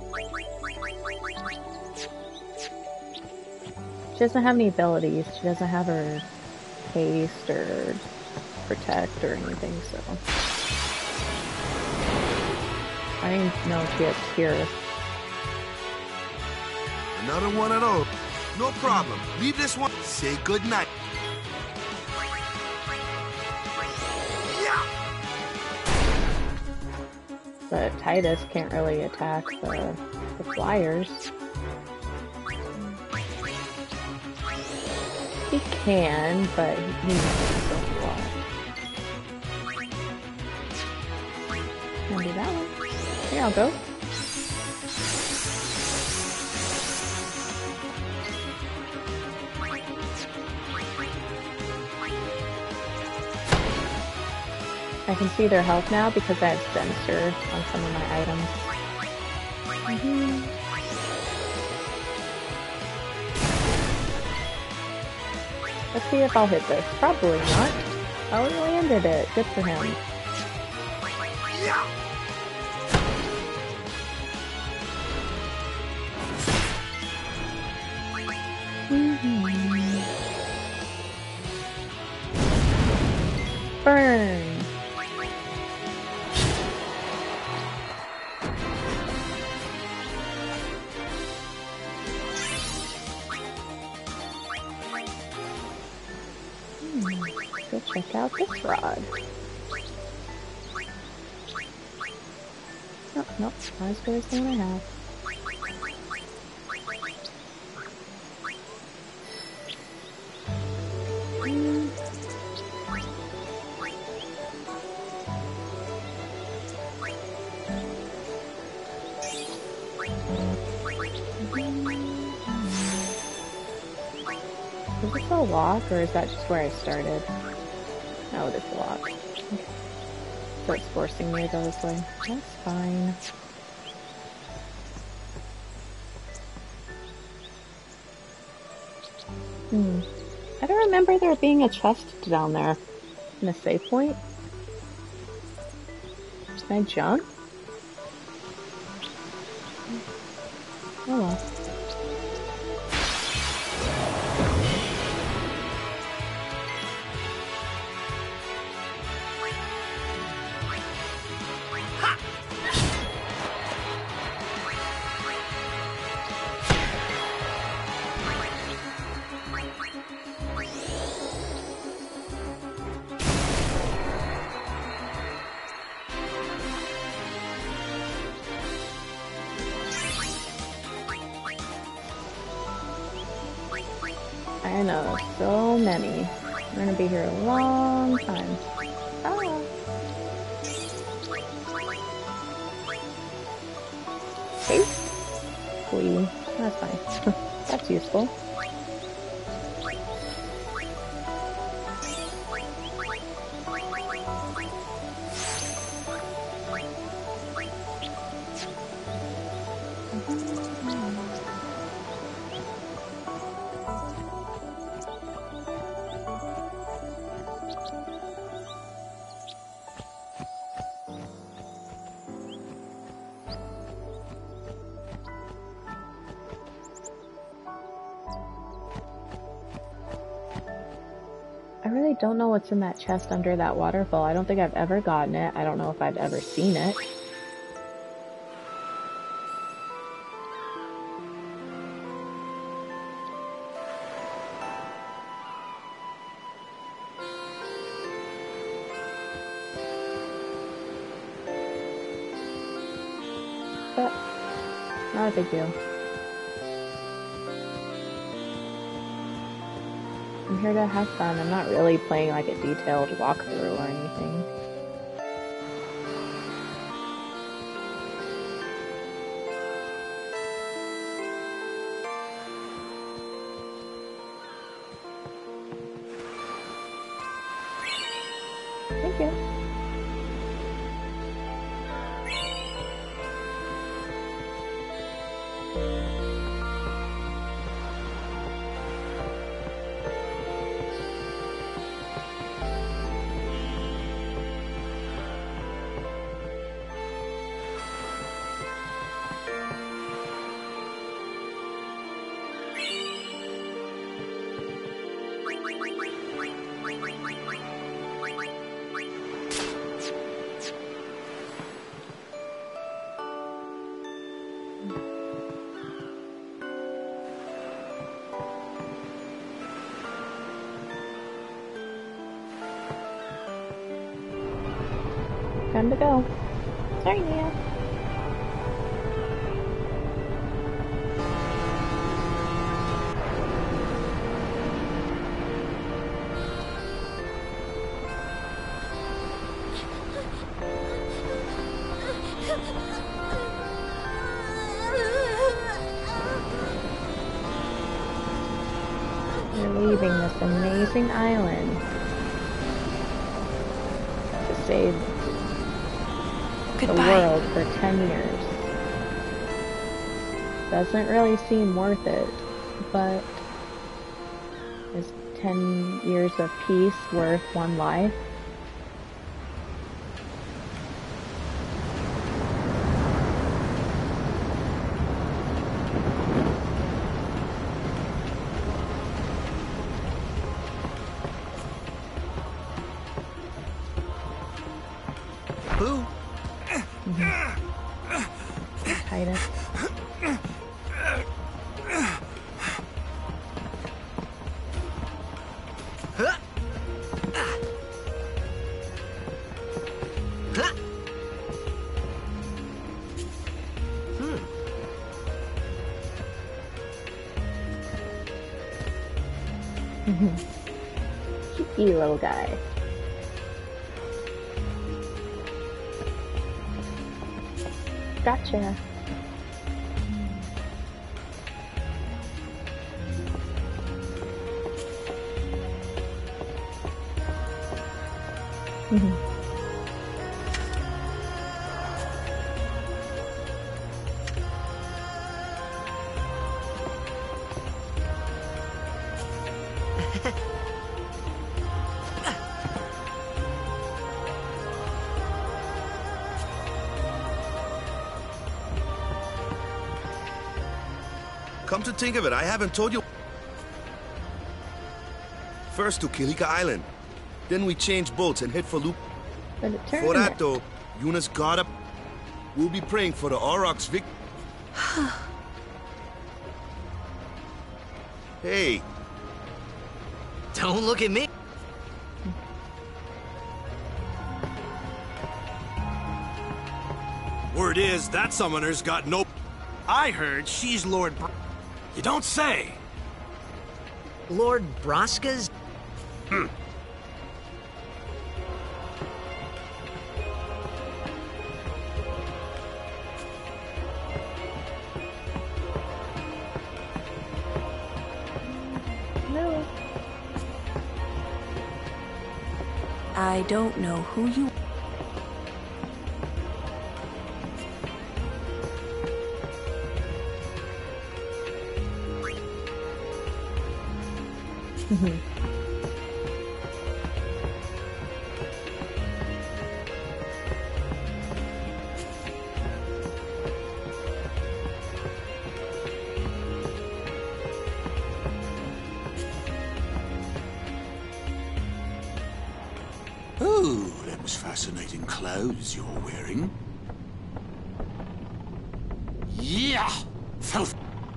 She doesn't have any abilities. She doesn't have her haste or protect or anything, so... I didn't know she had tears. Another one of those. No problem. Leave this one. Say goodnight. But Titus can't really attack the, the flyers. He can, but he needs to block. Can do that one. Here, I'll go. I can see their health now because I have sensor on some of my items. Mm-hmm. Let's see if I'll hit this. Probably not. Oh, he landed it. Good for him. Mm-hmm. Burn! Go check out this rod. Oh, nope, not as good as the one I have. Mm. Is this a lock, or is that just where I started? Oh, it is a lock. Okay. So it's forcing me to go this way. That's fine. Hmm. I don't remember there being a chest down there in a save point. Can I jump? Oh well. I know, so many. We're gonna be here a long time. Ah. Basically, that's fine. That's useful. I really don't know what's in that chest under that waterfall. I don't think I've ever gotten it. I don't know if I've ever seen it. But, not a big deal. I'm here to have fun. I'm not really playing like a detailed walkthrough or anything. Thank you. Time to go. Sorry, Nia. We're leaving this amazing island to save Goodbye. the world for ten years. Doesn't really seem worth it, but is ten years of peace worth one life? Boo! Titus. Cheeky little guy. Gotcha. Mm-hmm. Come to think of it, I haven't told you. First to Kilika Island. Then we change boats and head for Loop. For the For that though, Yuna's got up. We'll be praying for the Aurochs Vic. Hey. Don't look at me. Word is, that summoner's got no... I heard she's Lord Br You don't say. Lord Braska's? Hmm. No. I don't know who you... Oh, them's fascinating clothes you're wearing. Yeah! Filth.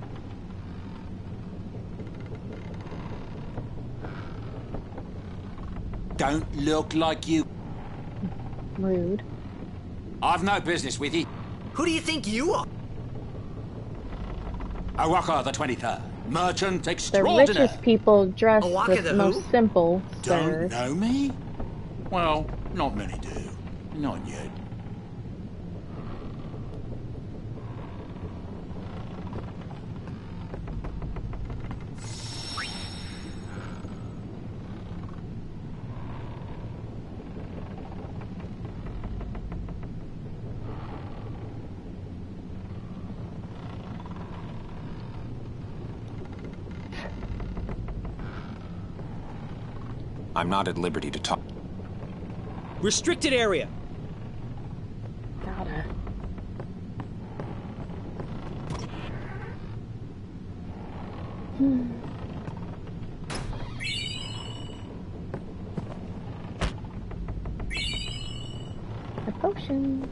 Don't look like you. Rude. I've no business with you. Who do you think you are? Awaka the twenty-third. Merchant The extraordinary. richest people dress Awaka the the most who? simple, Don't sir. know me? Well, not many do. Not yet. I'm not at liberty to talk. Restricted area. Gotta. Hmm. A potion.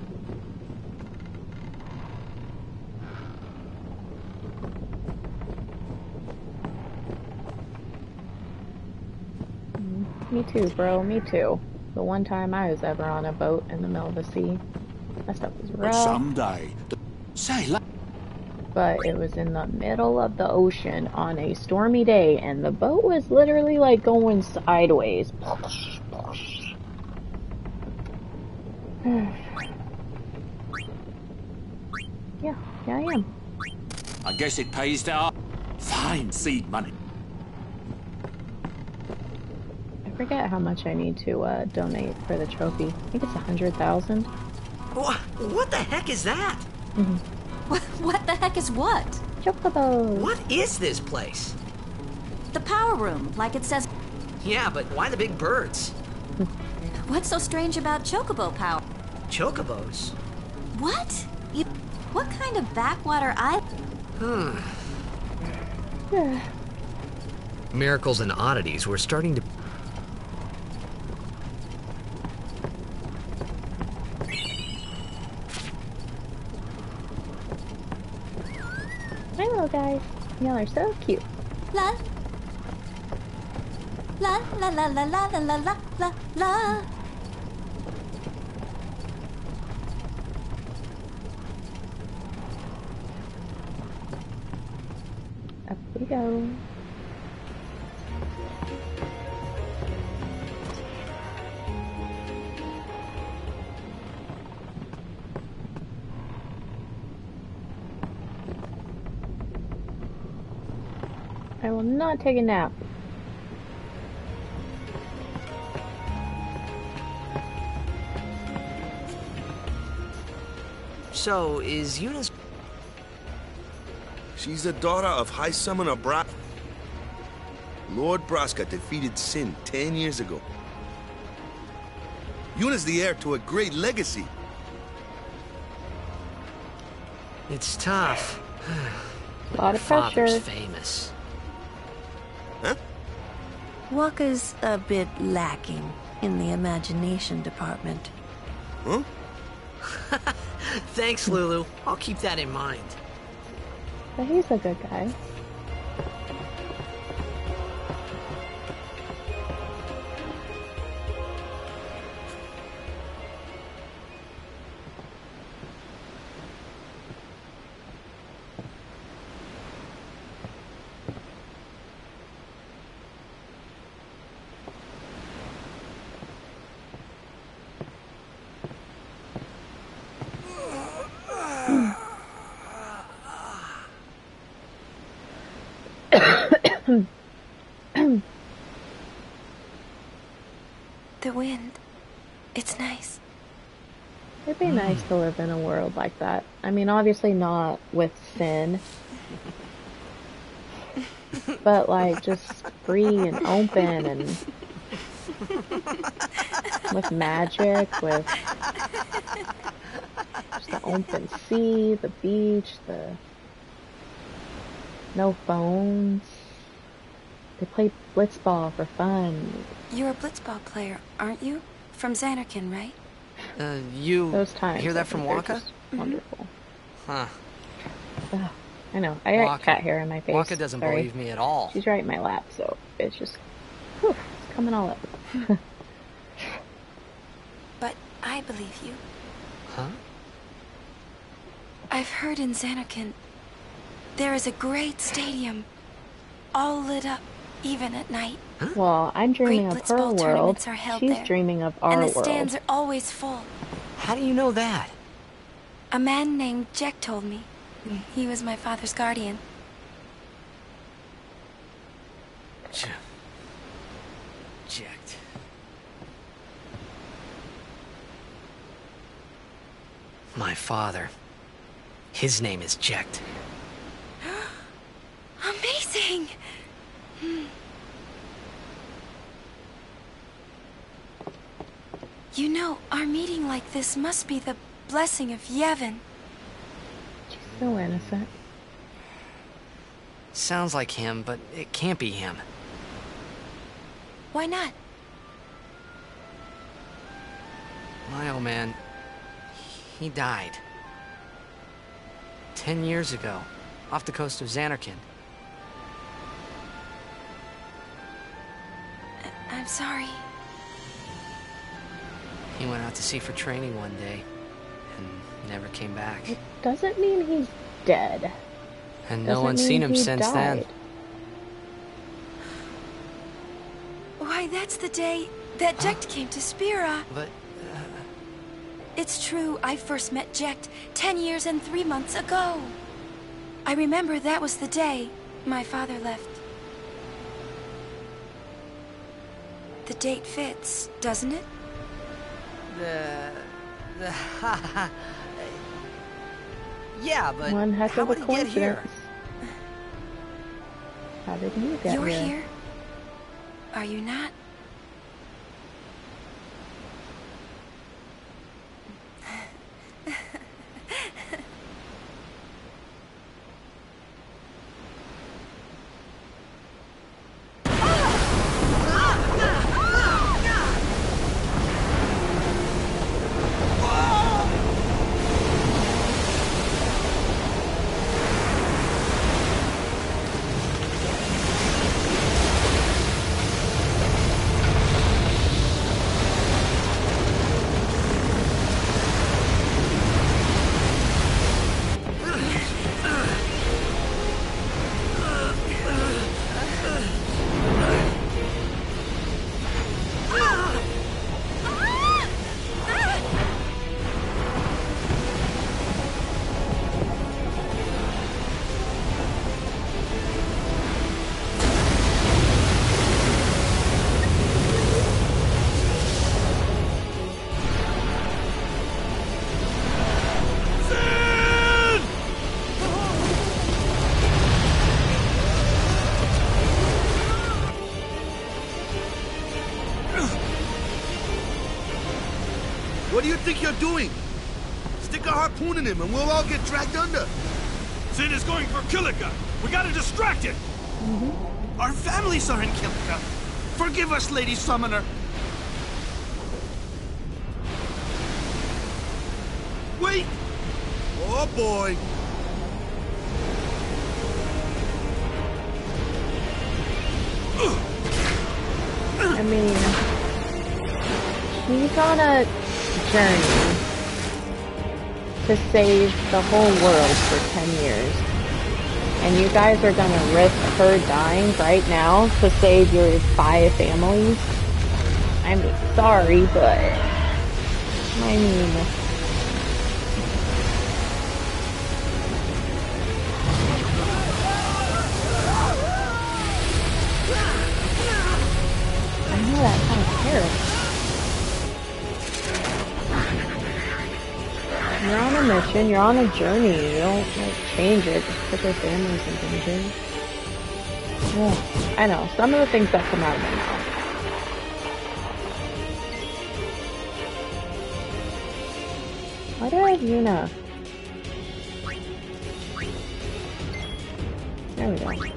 Me too, bro. Me too. The one time I was ever on a boat in the middle of the sea. That stuff was But rough. someday, say, la- But it was in the middle of the ocean on a stormy day, and the boat was literally like going sideways. Yeah, yeah, I am. I guess it pays to fine seed money. I forget how much I need to uh, donate for the trophy. I think it's a hundred thousand. What, what the heck is that? Mm-hmm. What, what the heck is what? Chocobo. What is this place? The power room, like it says. Yeah, but why the big birds? What's so strange about chocobo power? Chocobos? What? You, what kind of backwater I... Hmm. Miracles and oddities were starting to... Hello, guys. Y'all are so cute. La. La la la la la la la la la. Up we go. I will not take a nap. So, is Yuna's... She's the daughter of High Summoner Bra... Lord Braska defeated Sin ten years ago. Yuna's the heir to a great legacy. It's tough. A lot of Father's pressure. famous. Huh? Wakka's a bit lacking in the imagination department. Huh? Thanks, Lulu. I'll keep that in mind. But he's a good guy. The wind. It's nice. It'd be nice to live in a world like that. I mean, obviously not with sin. But like just free and open and with magic, with just the open sea, the beach, the no phones. They play blitzball for fun. You're a blitzball player, aren't you? From Xanarkand, right? Uh, you Those times, hear I that from think they're Wakka? just wonderful. Huh. Ugh, I know. I got Wakka. cat hair in my face. Wakka doesn't Sorry. believe me at all. She's right in my lap, so it's just whew, it's coming all up. But I believe you. Huh? I've heard in Xanarkand there is a great stadium, all lit up, even at night. Well, I'm dreaming Great of her blitzball world. tournaments are held She's there, dreaming of our and the world. stands are always full. How do you know that? A man named Jack told me. He was my father's guardian. J Jacked. My father. His name is Jecht. Amazing! Hmm. You know, our meeting like this must be the blessing of Yevon. She's so innocent. Sounds like him, but it can't be him. Why not? My old man, he died. Ten years ago, off the coast of Xanarkand. I'm sorry. He went out to sea for training one day, and never came back. It doesn't mean he's dead. And no Doesn't one's mean seen him he since then. died. Why, that's the day that Jecht came to Spira. But, It's true, I first met Jecht ten years and three months ago. I remember that was the day my father left. The date fits, doesn't it? The... the... yeah, but One heck how of a would he get here? coincidence. How did you get You're here? here? Are you not? What do you think you're doing? Stick a harpoon in him and we'll all get dragged under. Sin is going for Kilika. We gotta distract it. Mm-hmm. Our families are in Kilika. Forgive us, Lady Summoner. Wait! Oh boy! I mean, she's on a journey to save the whole world for ten years. And you guys are gonna risk her dying right now to save your five families? I'm sorry, but I mean, I know that sounds terrible. You're on a mission, you're on a journey, you don't like change it just put their families in danger. Yeah, I know, some of the things that come out of my mouth. Why do I have Yuna? There we go.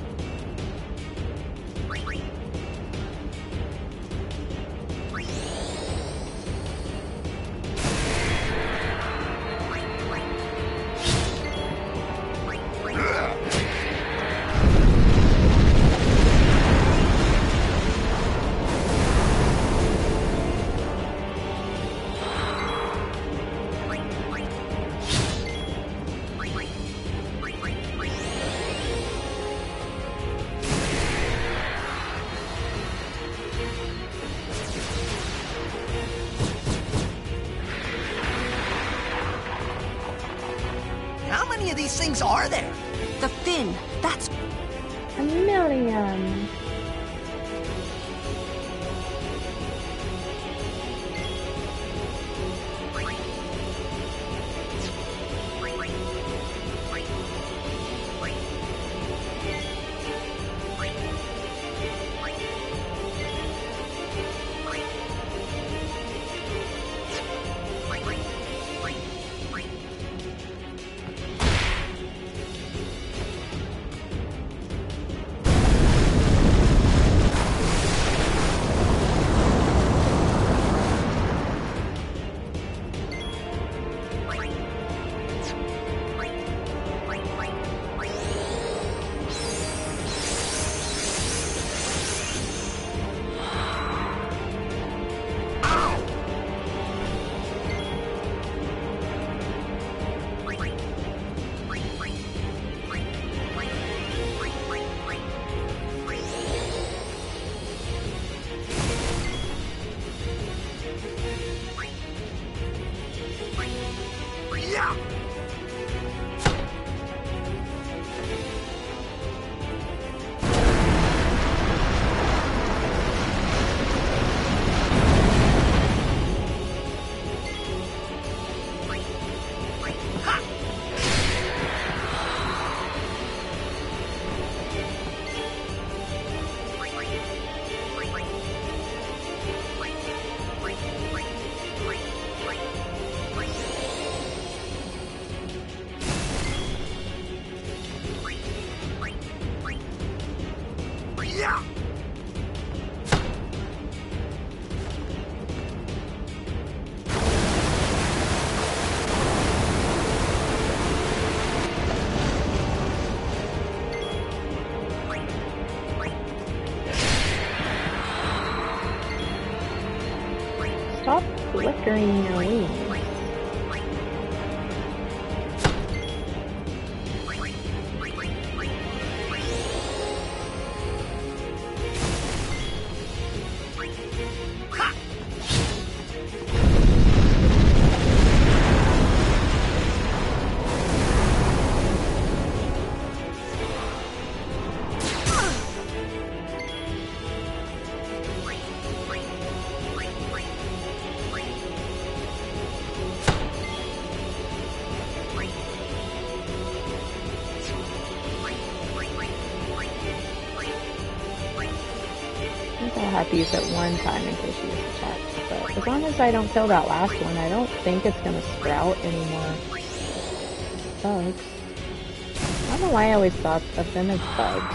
How many of these things are there? The fin, that's... A million. Stop flickering your wings. I'll have to use it one time in case she gets attacked. But as long as I don't kill that last one, I don't think it's gonna sprout any more bugs. How don't know why I always thought of them as bugs.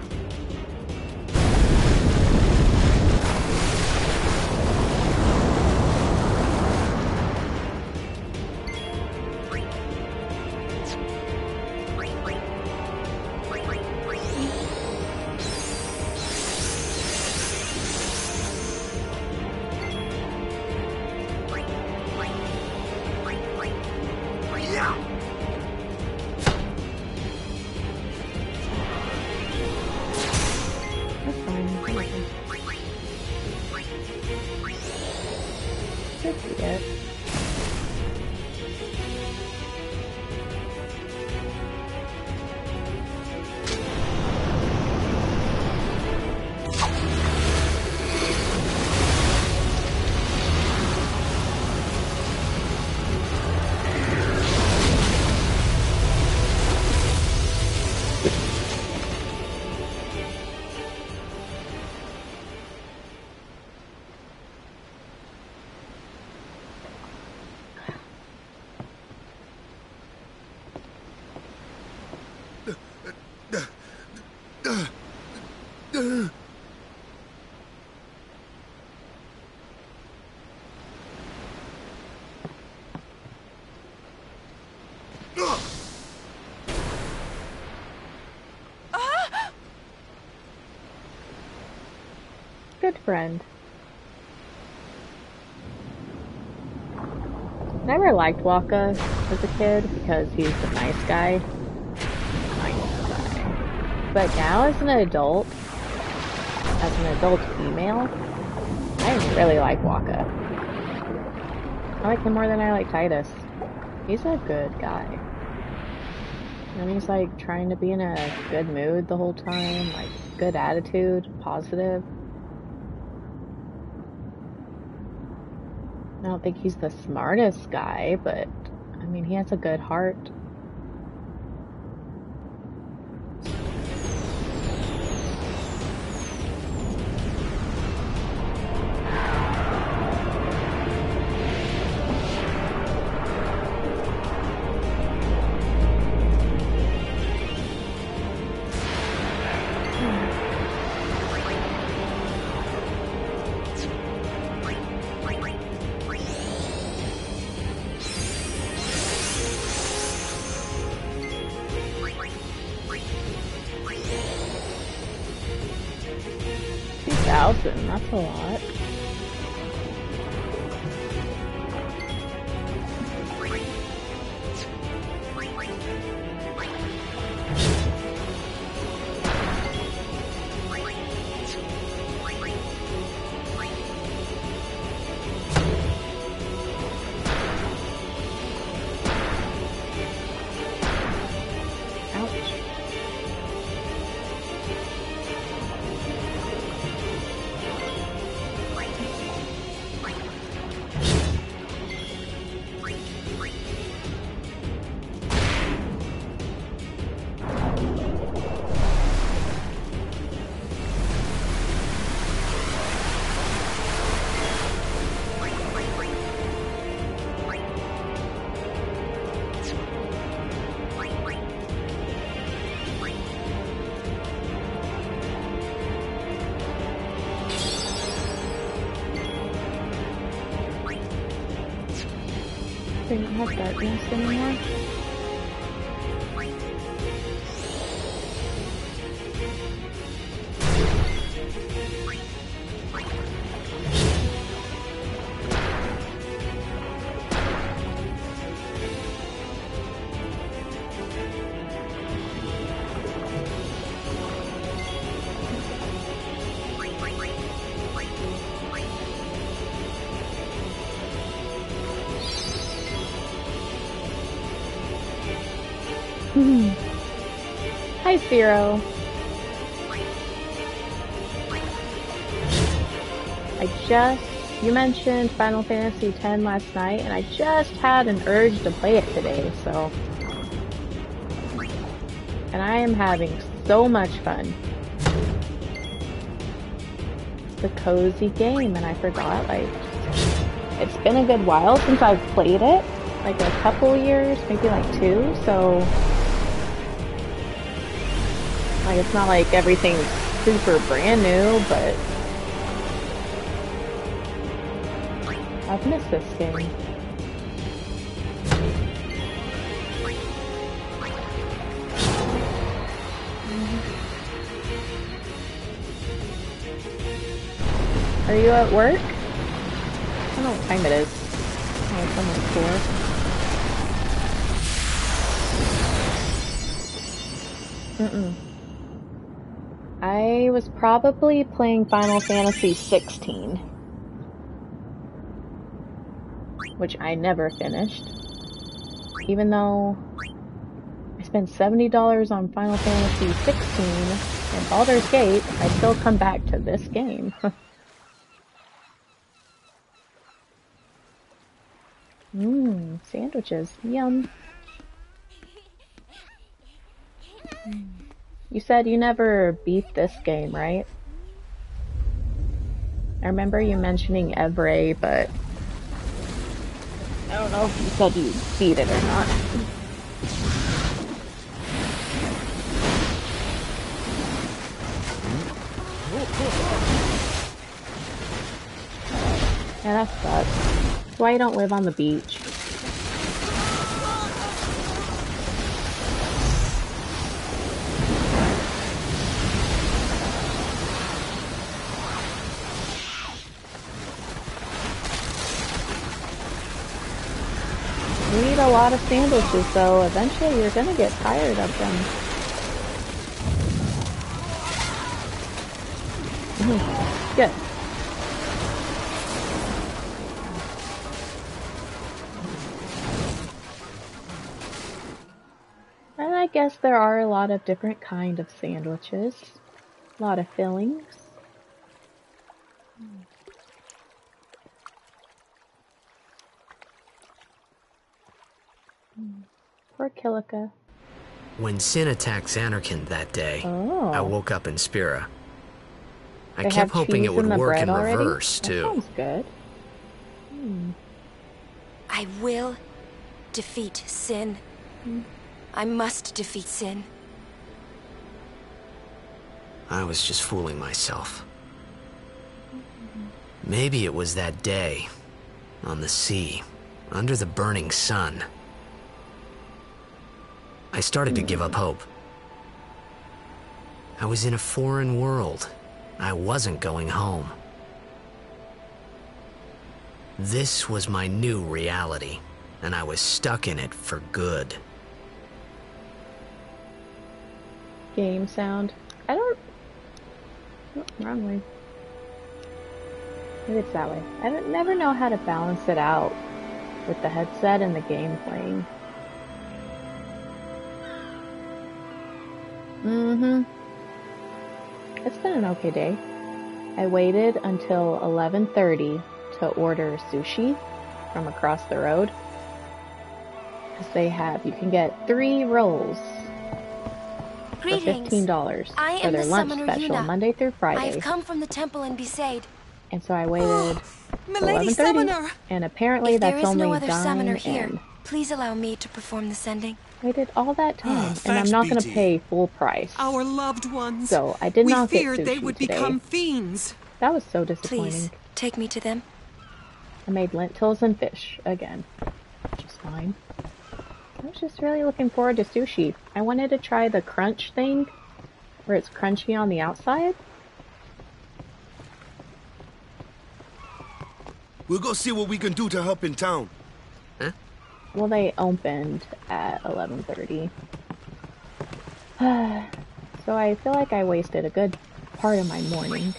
Good friend. Never liked Waka as a kid because he's the nice guy. Nice guy. But now as an adult, as an adult female, I really like Waka. I like him more than I like Titus. He's a good guy. And he's like trying to be in a good mood the whole time, like good attitude, positive. I don't think he's the smartest guy, but I mean, he has a good heart. That's a lot. They don't have darkness anymore. Hi, Zero. I just, you mentioned Final Fantasy X last night, and I just had an urge to play it today, so. And I am having so much fun. It's a cozy game, and I forgot, like, it's been a good while since I've played it. Like a couple years, maybe like two, so Like, it's not like everything's super brand new, but I've missed this game. Are you at work? I don't know what time it is. Oh, it's almost four. Mm-mm. I was probably playing Final Fantasy sixteen, which I never finished. Even though I spent seventy dollars on Final Fantasy sixteen and Baldur's Gate, I still come back to this game. Mmm, sandwiches. Yum. You said you never beat this game, right? I remember you mentioning Evray, but I don't know if you said you beat it or not. Yeah, that sucks. That's why you don't live on the beach. You eat a lot of sandwiches, so eventually you're gonna get tired of them. Mm, good. And I guess there are a lot of different kind of sandwiches. A lot of fillings. Poor Kilika. When Sin attacked Xanarkand that day, oh. I woke up in Spira. I They kept hoping it would in work in already? reverse, that too. Sounds good. Hmm. I will defeat Sin. Hmm. I must defeat Sin. I was just fooling myself. Maybe it was that day, on the sea, under the burning sun. I started to give up hope. I was in a foreign world. I wasn't going home. This was my new reality, and I was stuck in it for good. Game sound. I don't... Oh, wrong way. Maybe it's that way. I don't, never know how to balance it out with the headset and the game playing. Mm-hmm. It's been an okay day. I waited until eleven thirty to order sushi from across the road. Because they have, you can get three rolls Greetings. for fifteen dollars I for am their the lunch summoner special, Yuna. Monday through Friday. I have come from the temple in Besaid. And so I waited till Milady eleven thirty, Summoner! and apparently If that's there is only no other summoner dine here, in. please allow me to perform the sending. Waited all that time, Ah, and I'm thanks, not going to B T. pay full price. Our loved ones. So I did we not get feared sushi they would today. become fiends. That was so disappointing. Please, take me to them. I made lentils and fish again, which is fine. I was just really looking forward to sushi. I wanted to try the crunch thing, where it's crunchy on the outside. We'll go see what we can do to help in town. Huh? Well, they opened at eleven thirty. So I feel like I wasted a good part of my morning.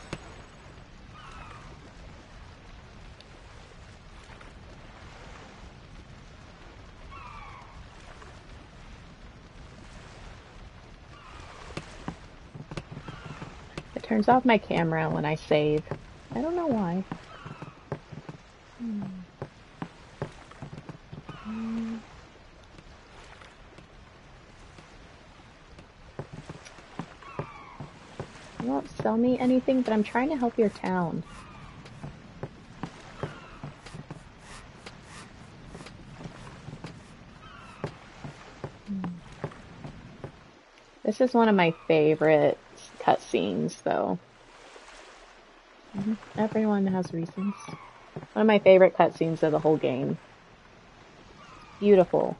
It turns off my camera when I save. I don't know why. Hmm. Hmm. You won't sell me anything, but I'm trying to help your town. This is one of my favorite cutscenes, though. Mm-hmm. Everyone has reasons. One of my favorite cutscenes of the whole game. Beautiful.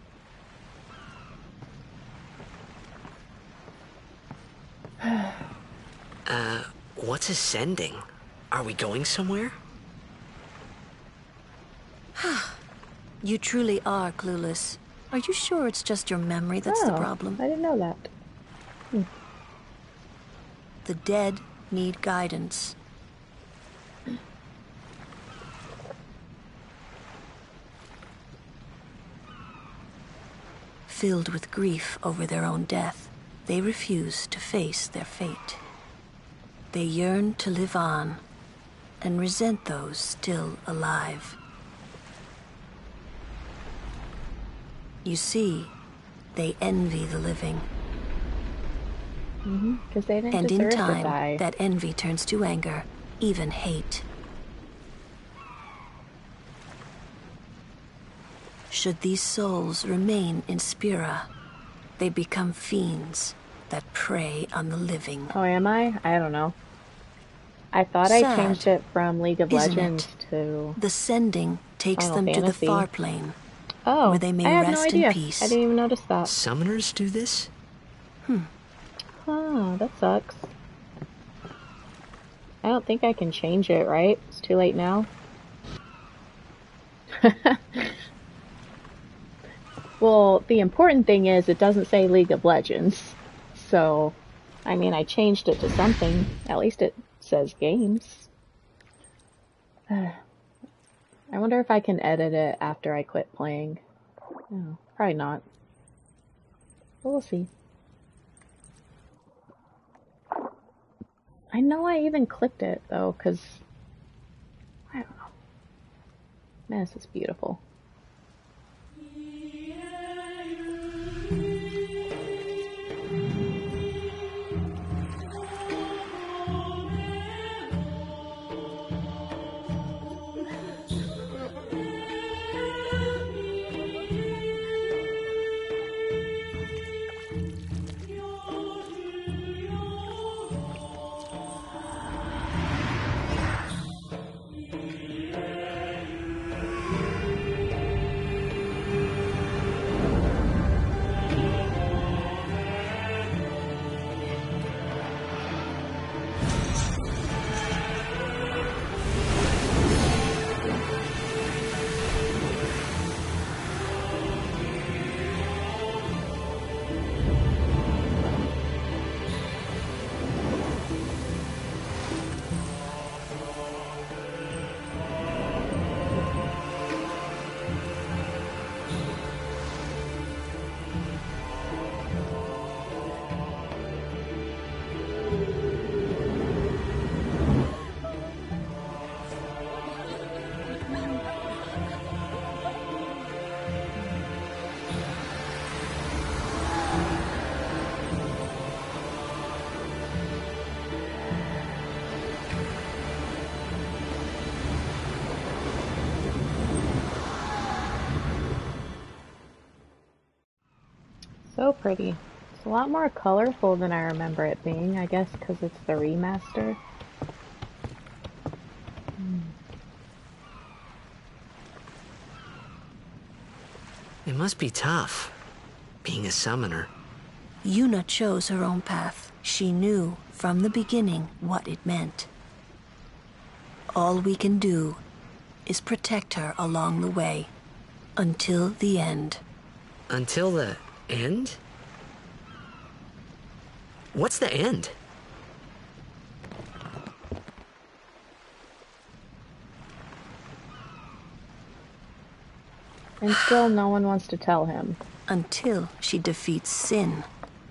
uh, what's ascending? Are we going somewhere? You truly are clueless. Are you sure it's just your memory that's oh, the problem? I didn't know that. Hmm. The dead need guidance. Filled with grief over their own death, they refuse to face their fate. They yearn to live on and resent those still alive. You see, they envy the living. Mm-hmm, because they didn't and deserve in time, to die. That envy turns to anger, even hate. Should these souls remain in Spira, they become fiends that prey on the living. Oh, am I? I don't know. I thought Sad, I changed it from League of Legends it? to... The Sending takes Final them Fantasy. to the far plane, oh, where they may I have rest no idea. in peace. I didn't even notice that. Summoners do this? Hmm. Oh, that sucks. I don't think I can change it, right? It's too late now. Well, the important thing is it doesn't say League of Legends. So, I mean, I changed it to something. At least it says games. I wonder if I can edit it after I quit playing. No, probably not. But we'll see. I know I even clicked it, though, because... I don't know. Man, this is beautiful. So pretty. It's a lot more colorful than I remember it being, I guess because it's the remaster. Hmm. It must be tough, being a summoner. Yuna chose her own path. She knew from the beginning what it meant. All we can do is protect her along the way, until the end. Until the end? What's the end? And still no one wants to tell him. Until she defeats sin.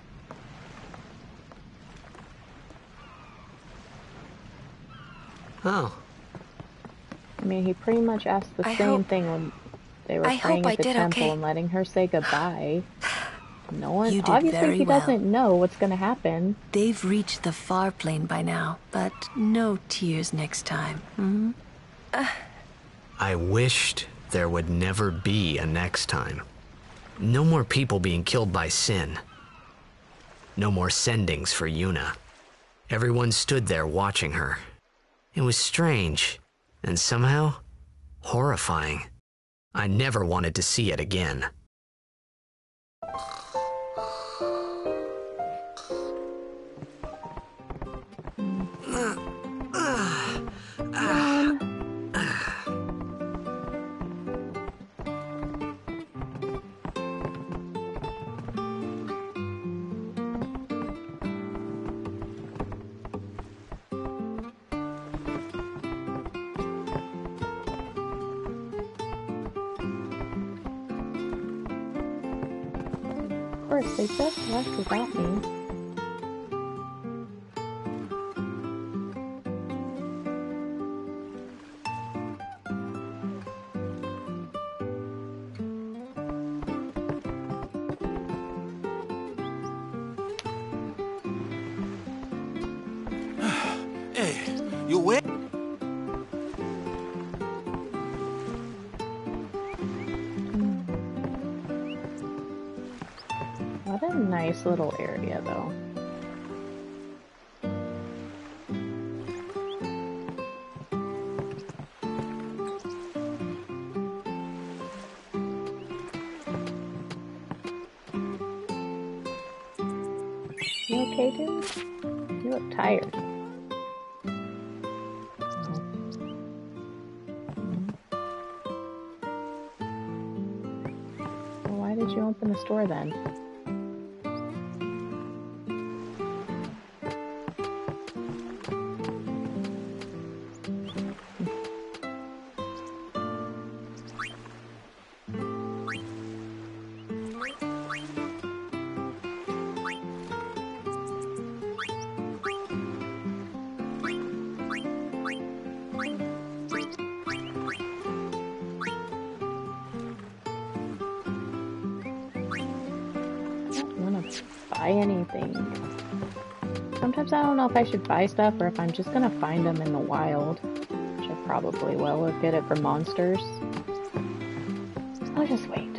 Oh. I mean, he pretty much asked the I same hope- thing when they were I praying hope at the I did temple okay. and letting her say goodbye. No one, You did obviously very he well. doesn't know what's gonna happen. They've reached the far plane by now, but no tears next time. Hmm? I wished there would never be a next time. No more people being killed by sin. No more sendings for Yuna. Everyone stood there watching her. It was strange, and somehow horrifying. I never wanted to see it again. Of course, they just left without me. Hey, you awake? What a nice little area, though. You okay, dude? You look tired. Well, why did you open the store then? Buy anything. Sometimes I don't know if I should buy stuff or if I'm just gonna find them in the wild, which I probably will, or get it from monsters. I'll just wait.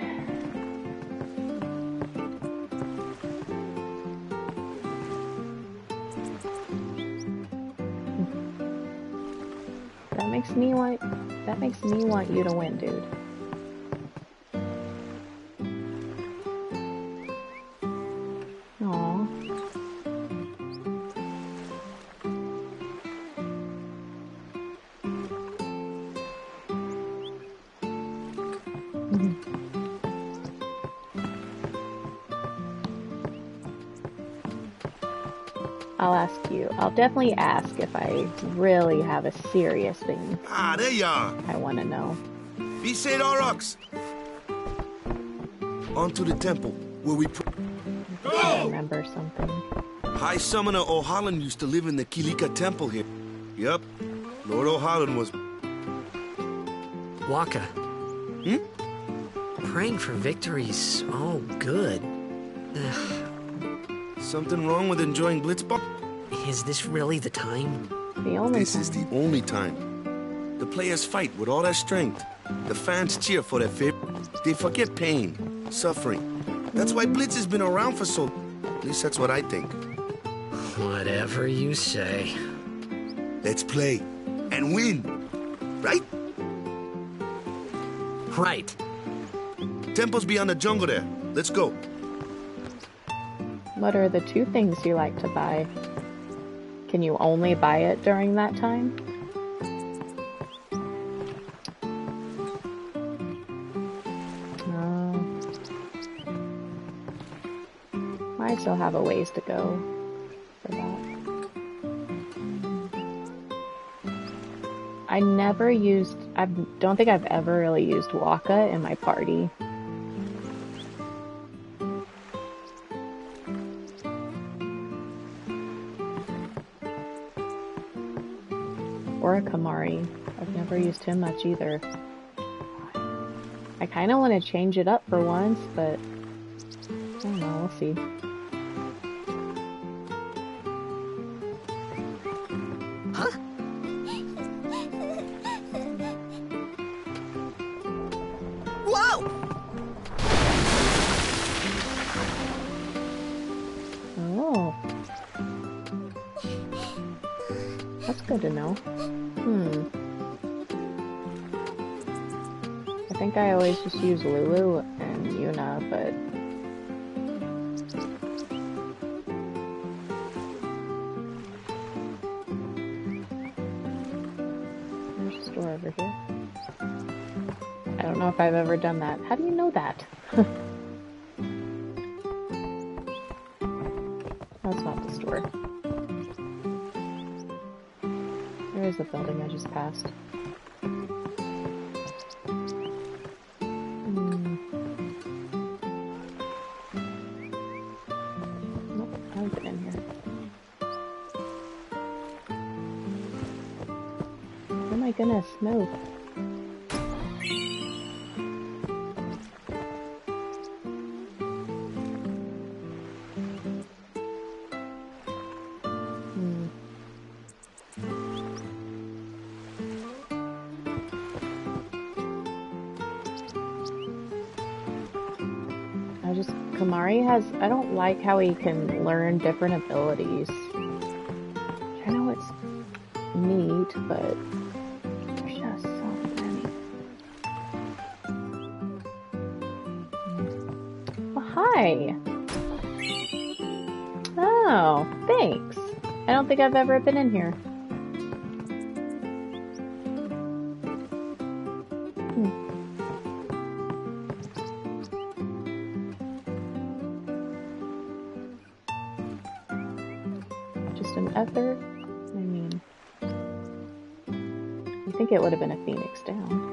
That makes me want. That makes me want you to win, dude. I'll ask you. I'll definitely ask if I really have a serious thing. Ah, there you are. I want to know. Be Saint Aurochs. On to the temple, where we... Pr I remember something. High Summoner O'Holland used to live in the Kilika temple here. Yup. Lord O'Holland was... Waka. Hmm? Praying for victory's all good. Ugh. Something wrong with enjoying Blitzball? Is this really the time? The only This time. is the only time. The players fight with all their strength. The fans cheer for their favorite. They forget pain, suffering. That's why Blitz has been around for so... At least that's what I think. Whatever you say. Let's play. And win. Right? Right. Temple's beyond the jungle there. Let's go. What are the two things you like to buy? Can you only buy it during that time? No. I still have a ways to go for that. I never used, I don't think I've ever really used Waka in my party. Or a Kamari. I've never used him much either. I kind of want to change it up for once, but I don't know, we'll see. Huh? Whoa! good to know. Hmm. I think I always just use Lulu and Yuna, but... There's a store over here. I don't know if I've ever done that. How do you know that? That's not the store. There is a building I just passed. Hmm. Nope, I've been in here. Oh my goodness, no. Hmm. I just, Kamari has, I don't like how he can learn different abilities. I know it's neat, but there's just so many. Oh, hi! Oh, thanks. I don't think I've ever been in here. Hmm. Just an ether? I mean, you think it would have been a phoenix down.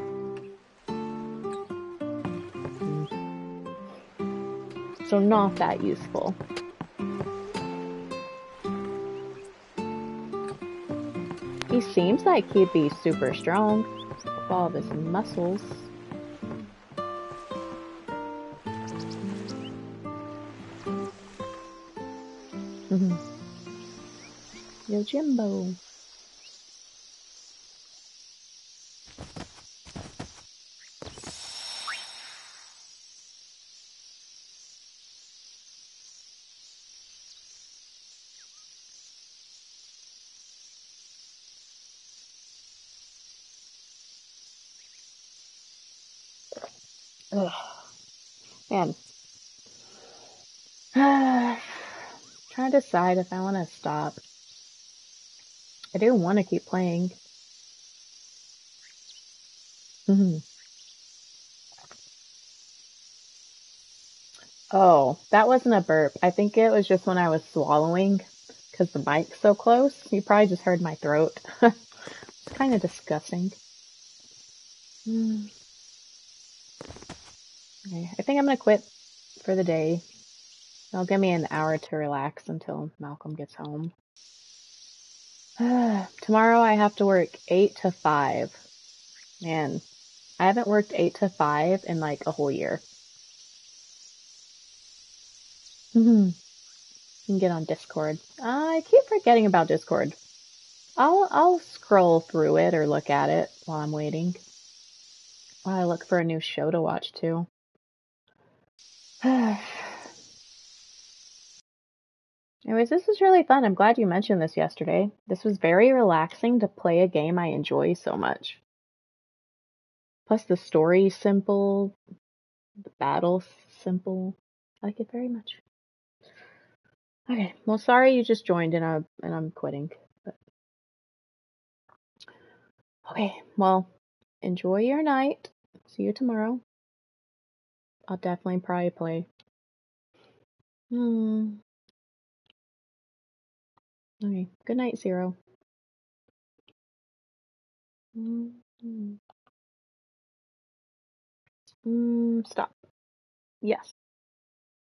So not that useful. He seems like he'd be super strong with all of his muscles. Yojimbo. Ugh. Man. Trying to decide if I want to stop. I do want to keep playing. Mm-hmm. Oh, that wasn't a burp. I think it was just when I was swallowing because the mic's so close. You probably just heard my throat. It's kind of disgusting. Mm. Okay, I think I'm going to quit for the day. It'll give me an hour to relax until Malcolm gets home. Tomorrow I have to work eight to five. Man, I haven't worked eight to five in like a whole year. You can get on Discord. I keep forgetting about Discord. I'll I'll scroll through it or look at it while I'm waiting. While I look for a new show to watch too. Anyways, this is really fun. I'm glad you mentioned this yesterday. This was very relaxing to play a game I enjoy so much. Plus the story simple, the battle simple. I like it very much. Okay, well sorry you just joined and I and I'm quitting. But... Okay, well, enjoy your night. See you tomorrow. I'll definitely probably play. Hmm. Okay, good night, Zero. Mm-hmm. Mm, stop. Yes.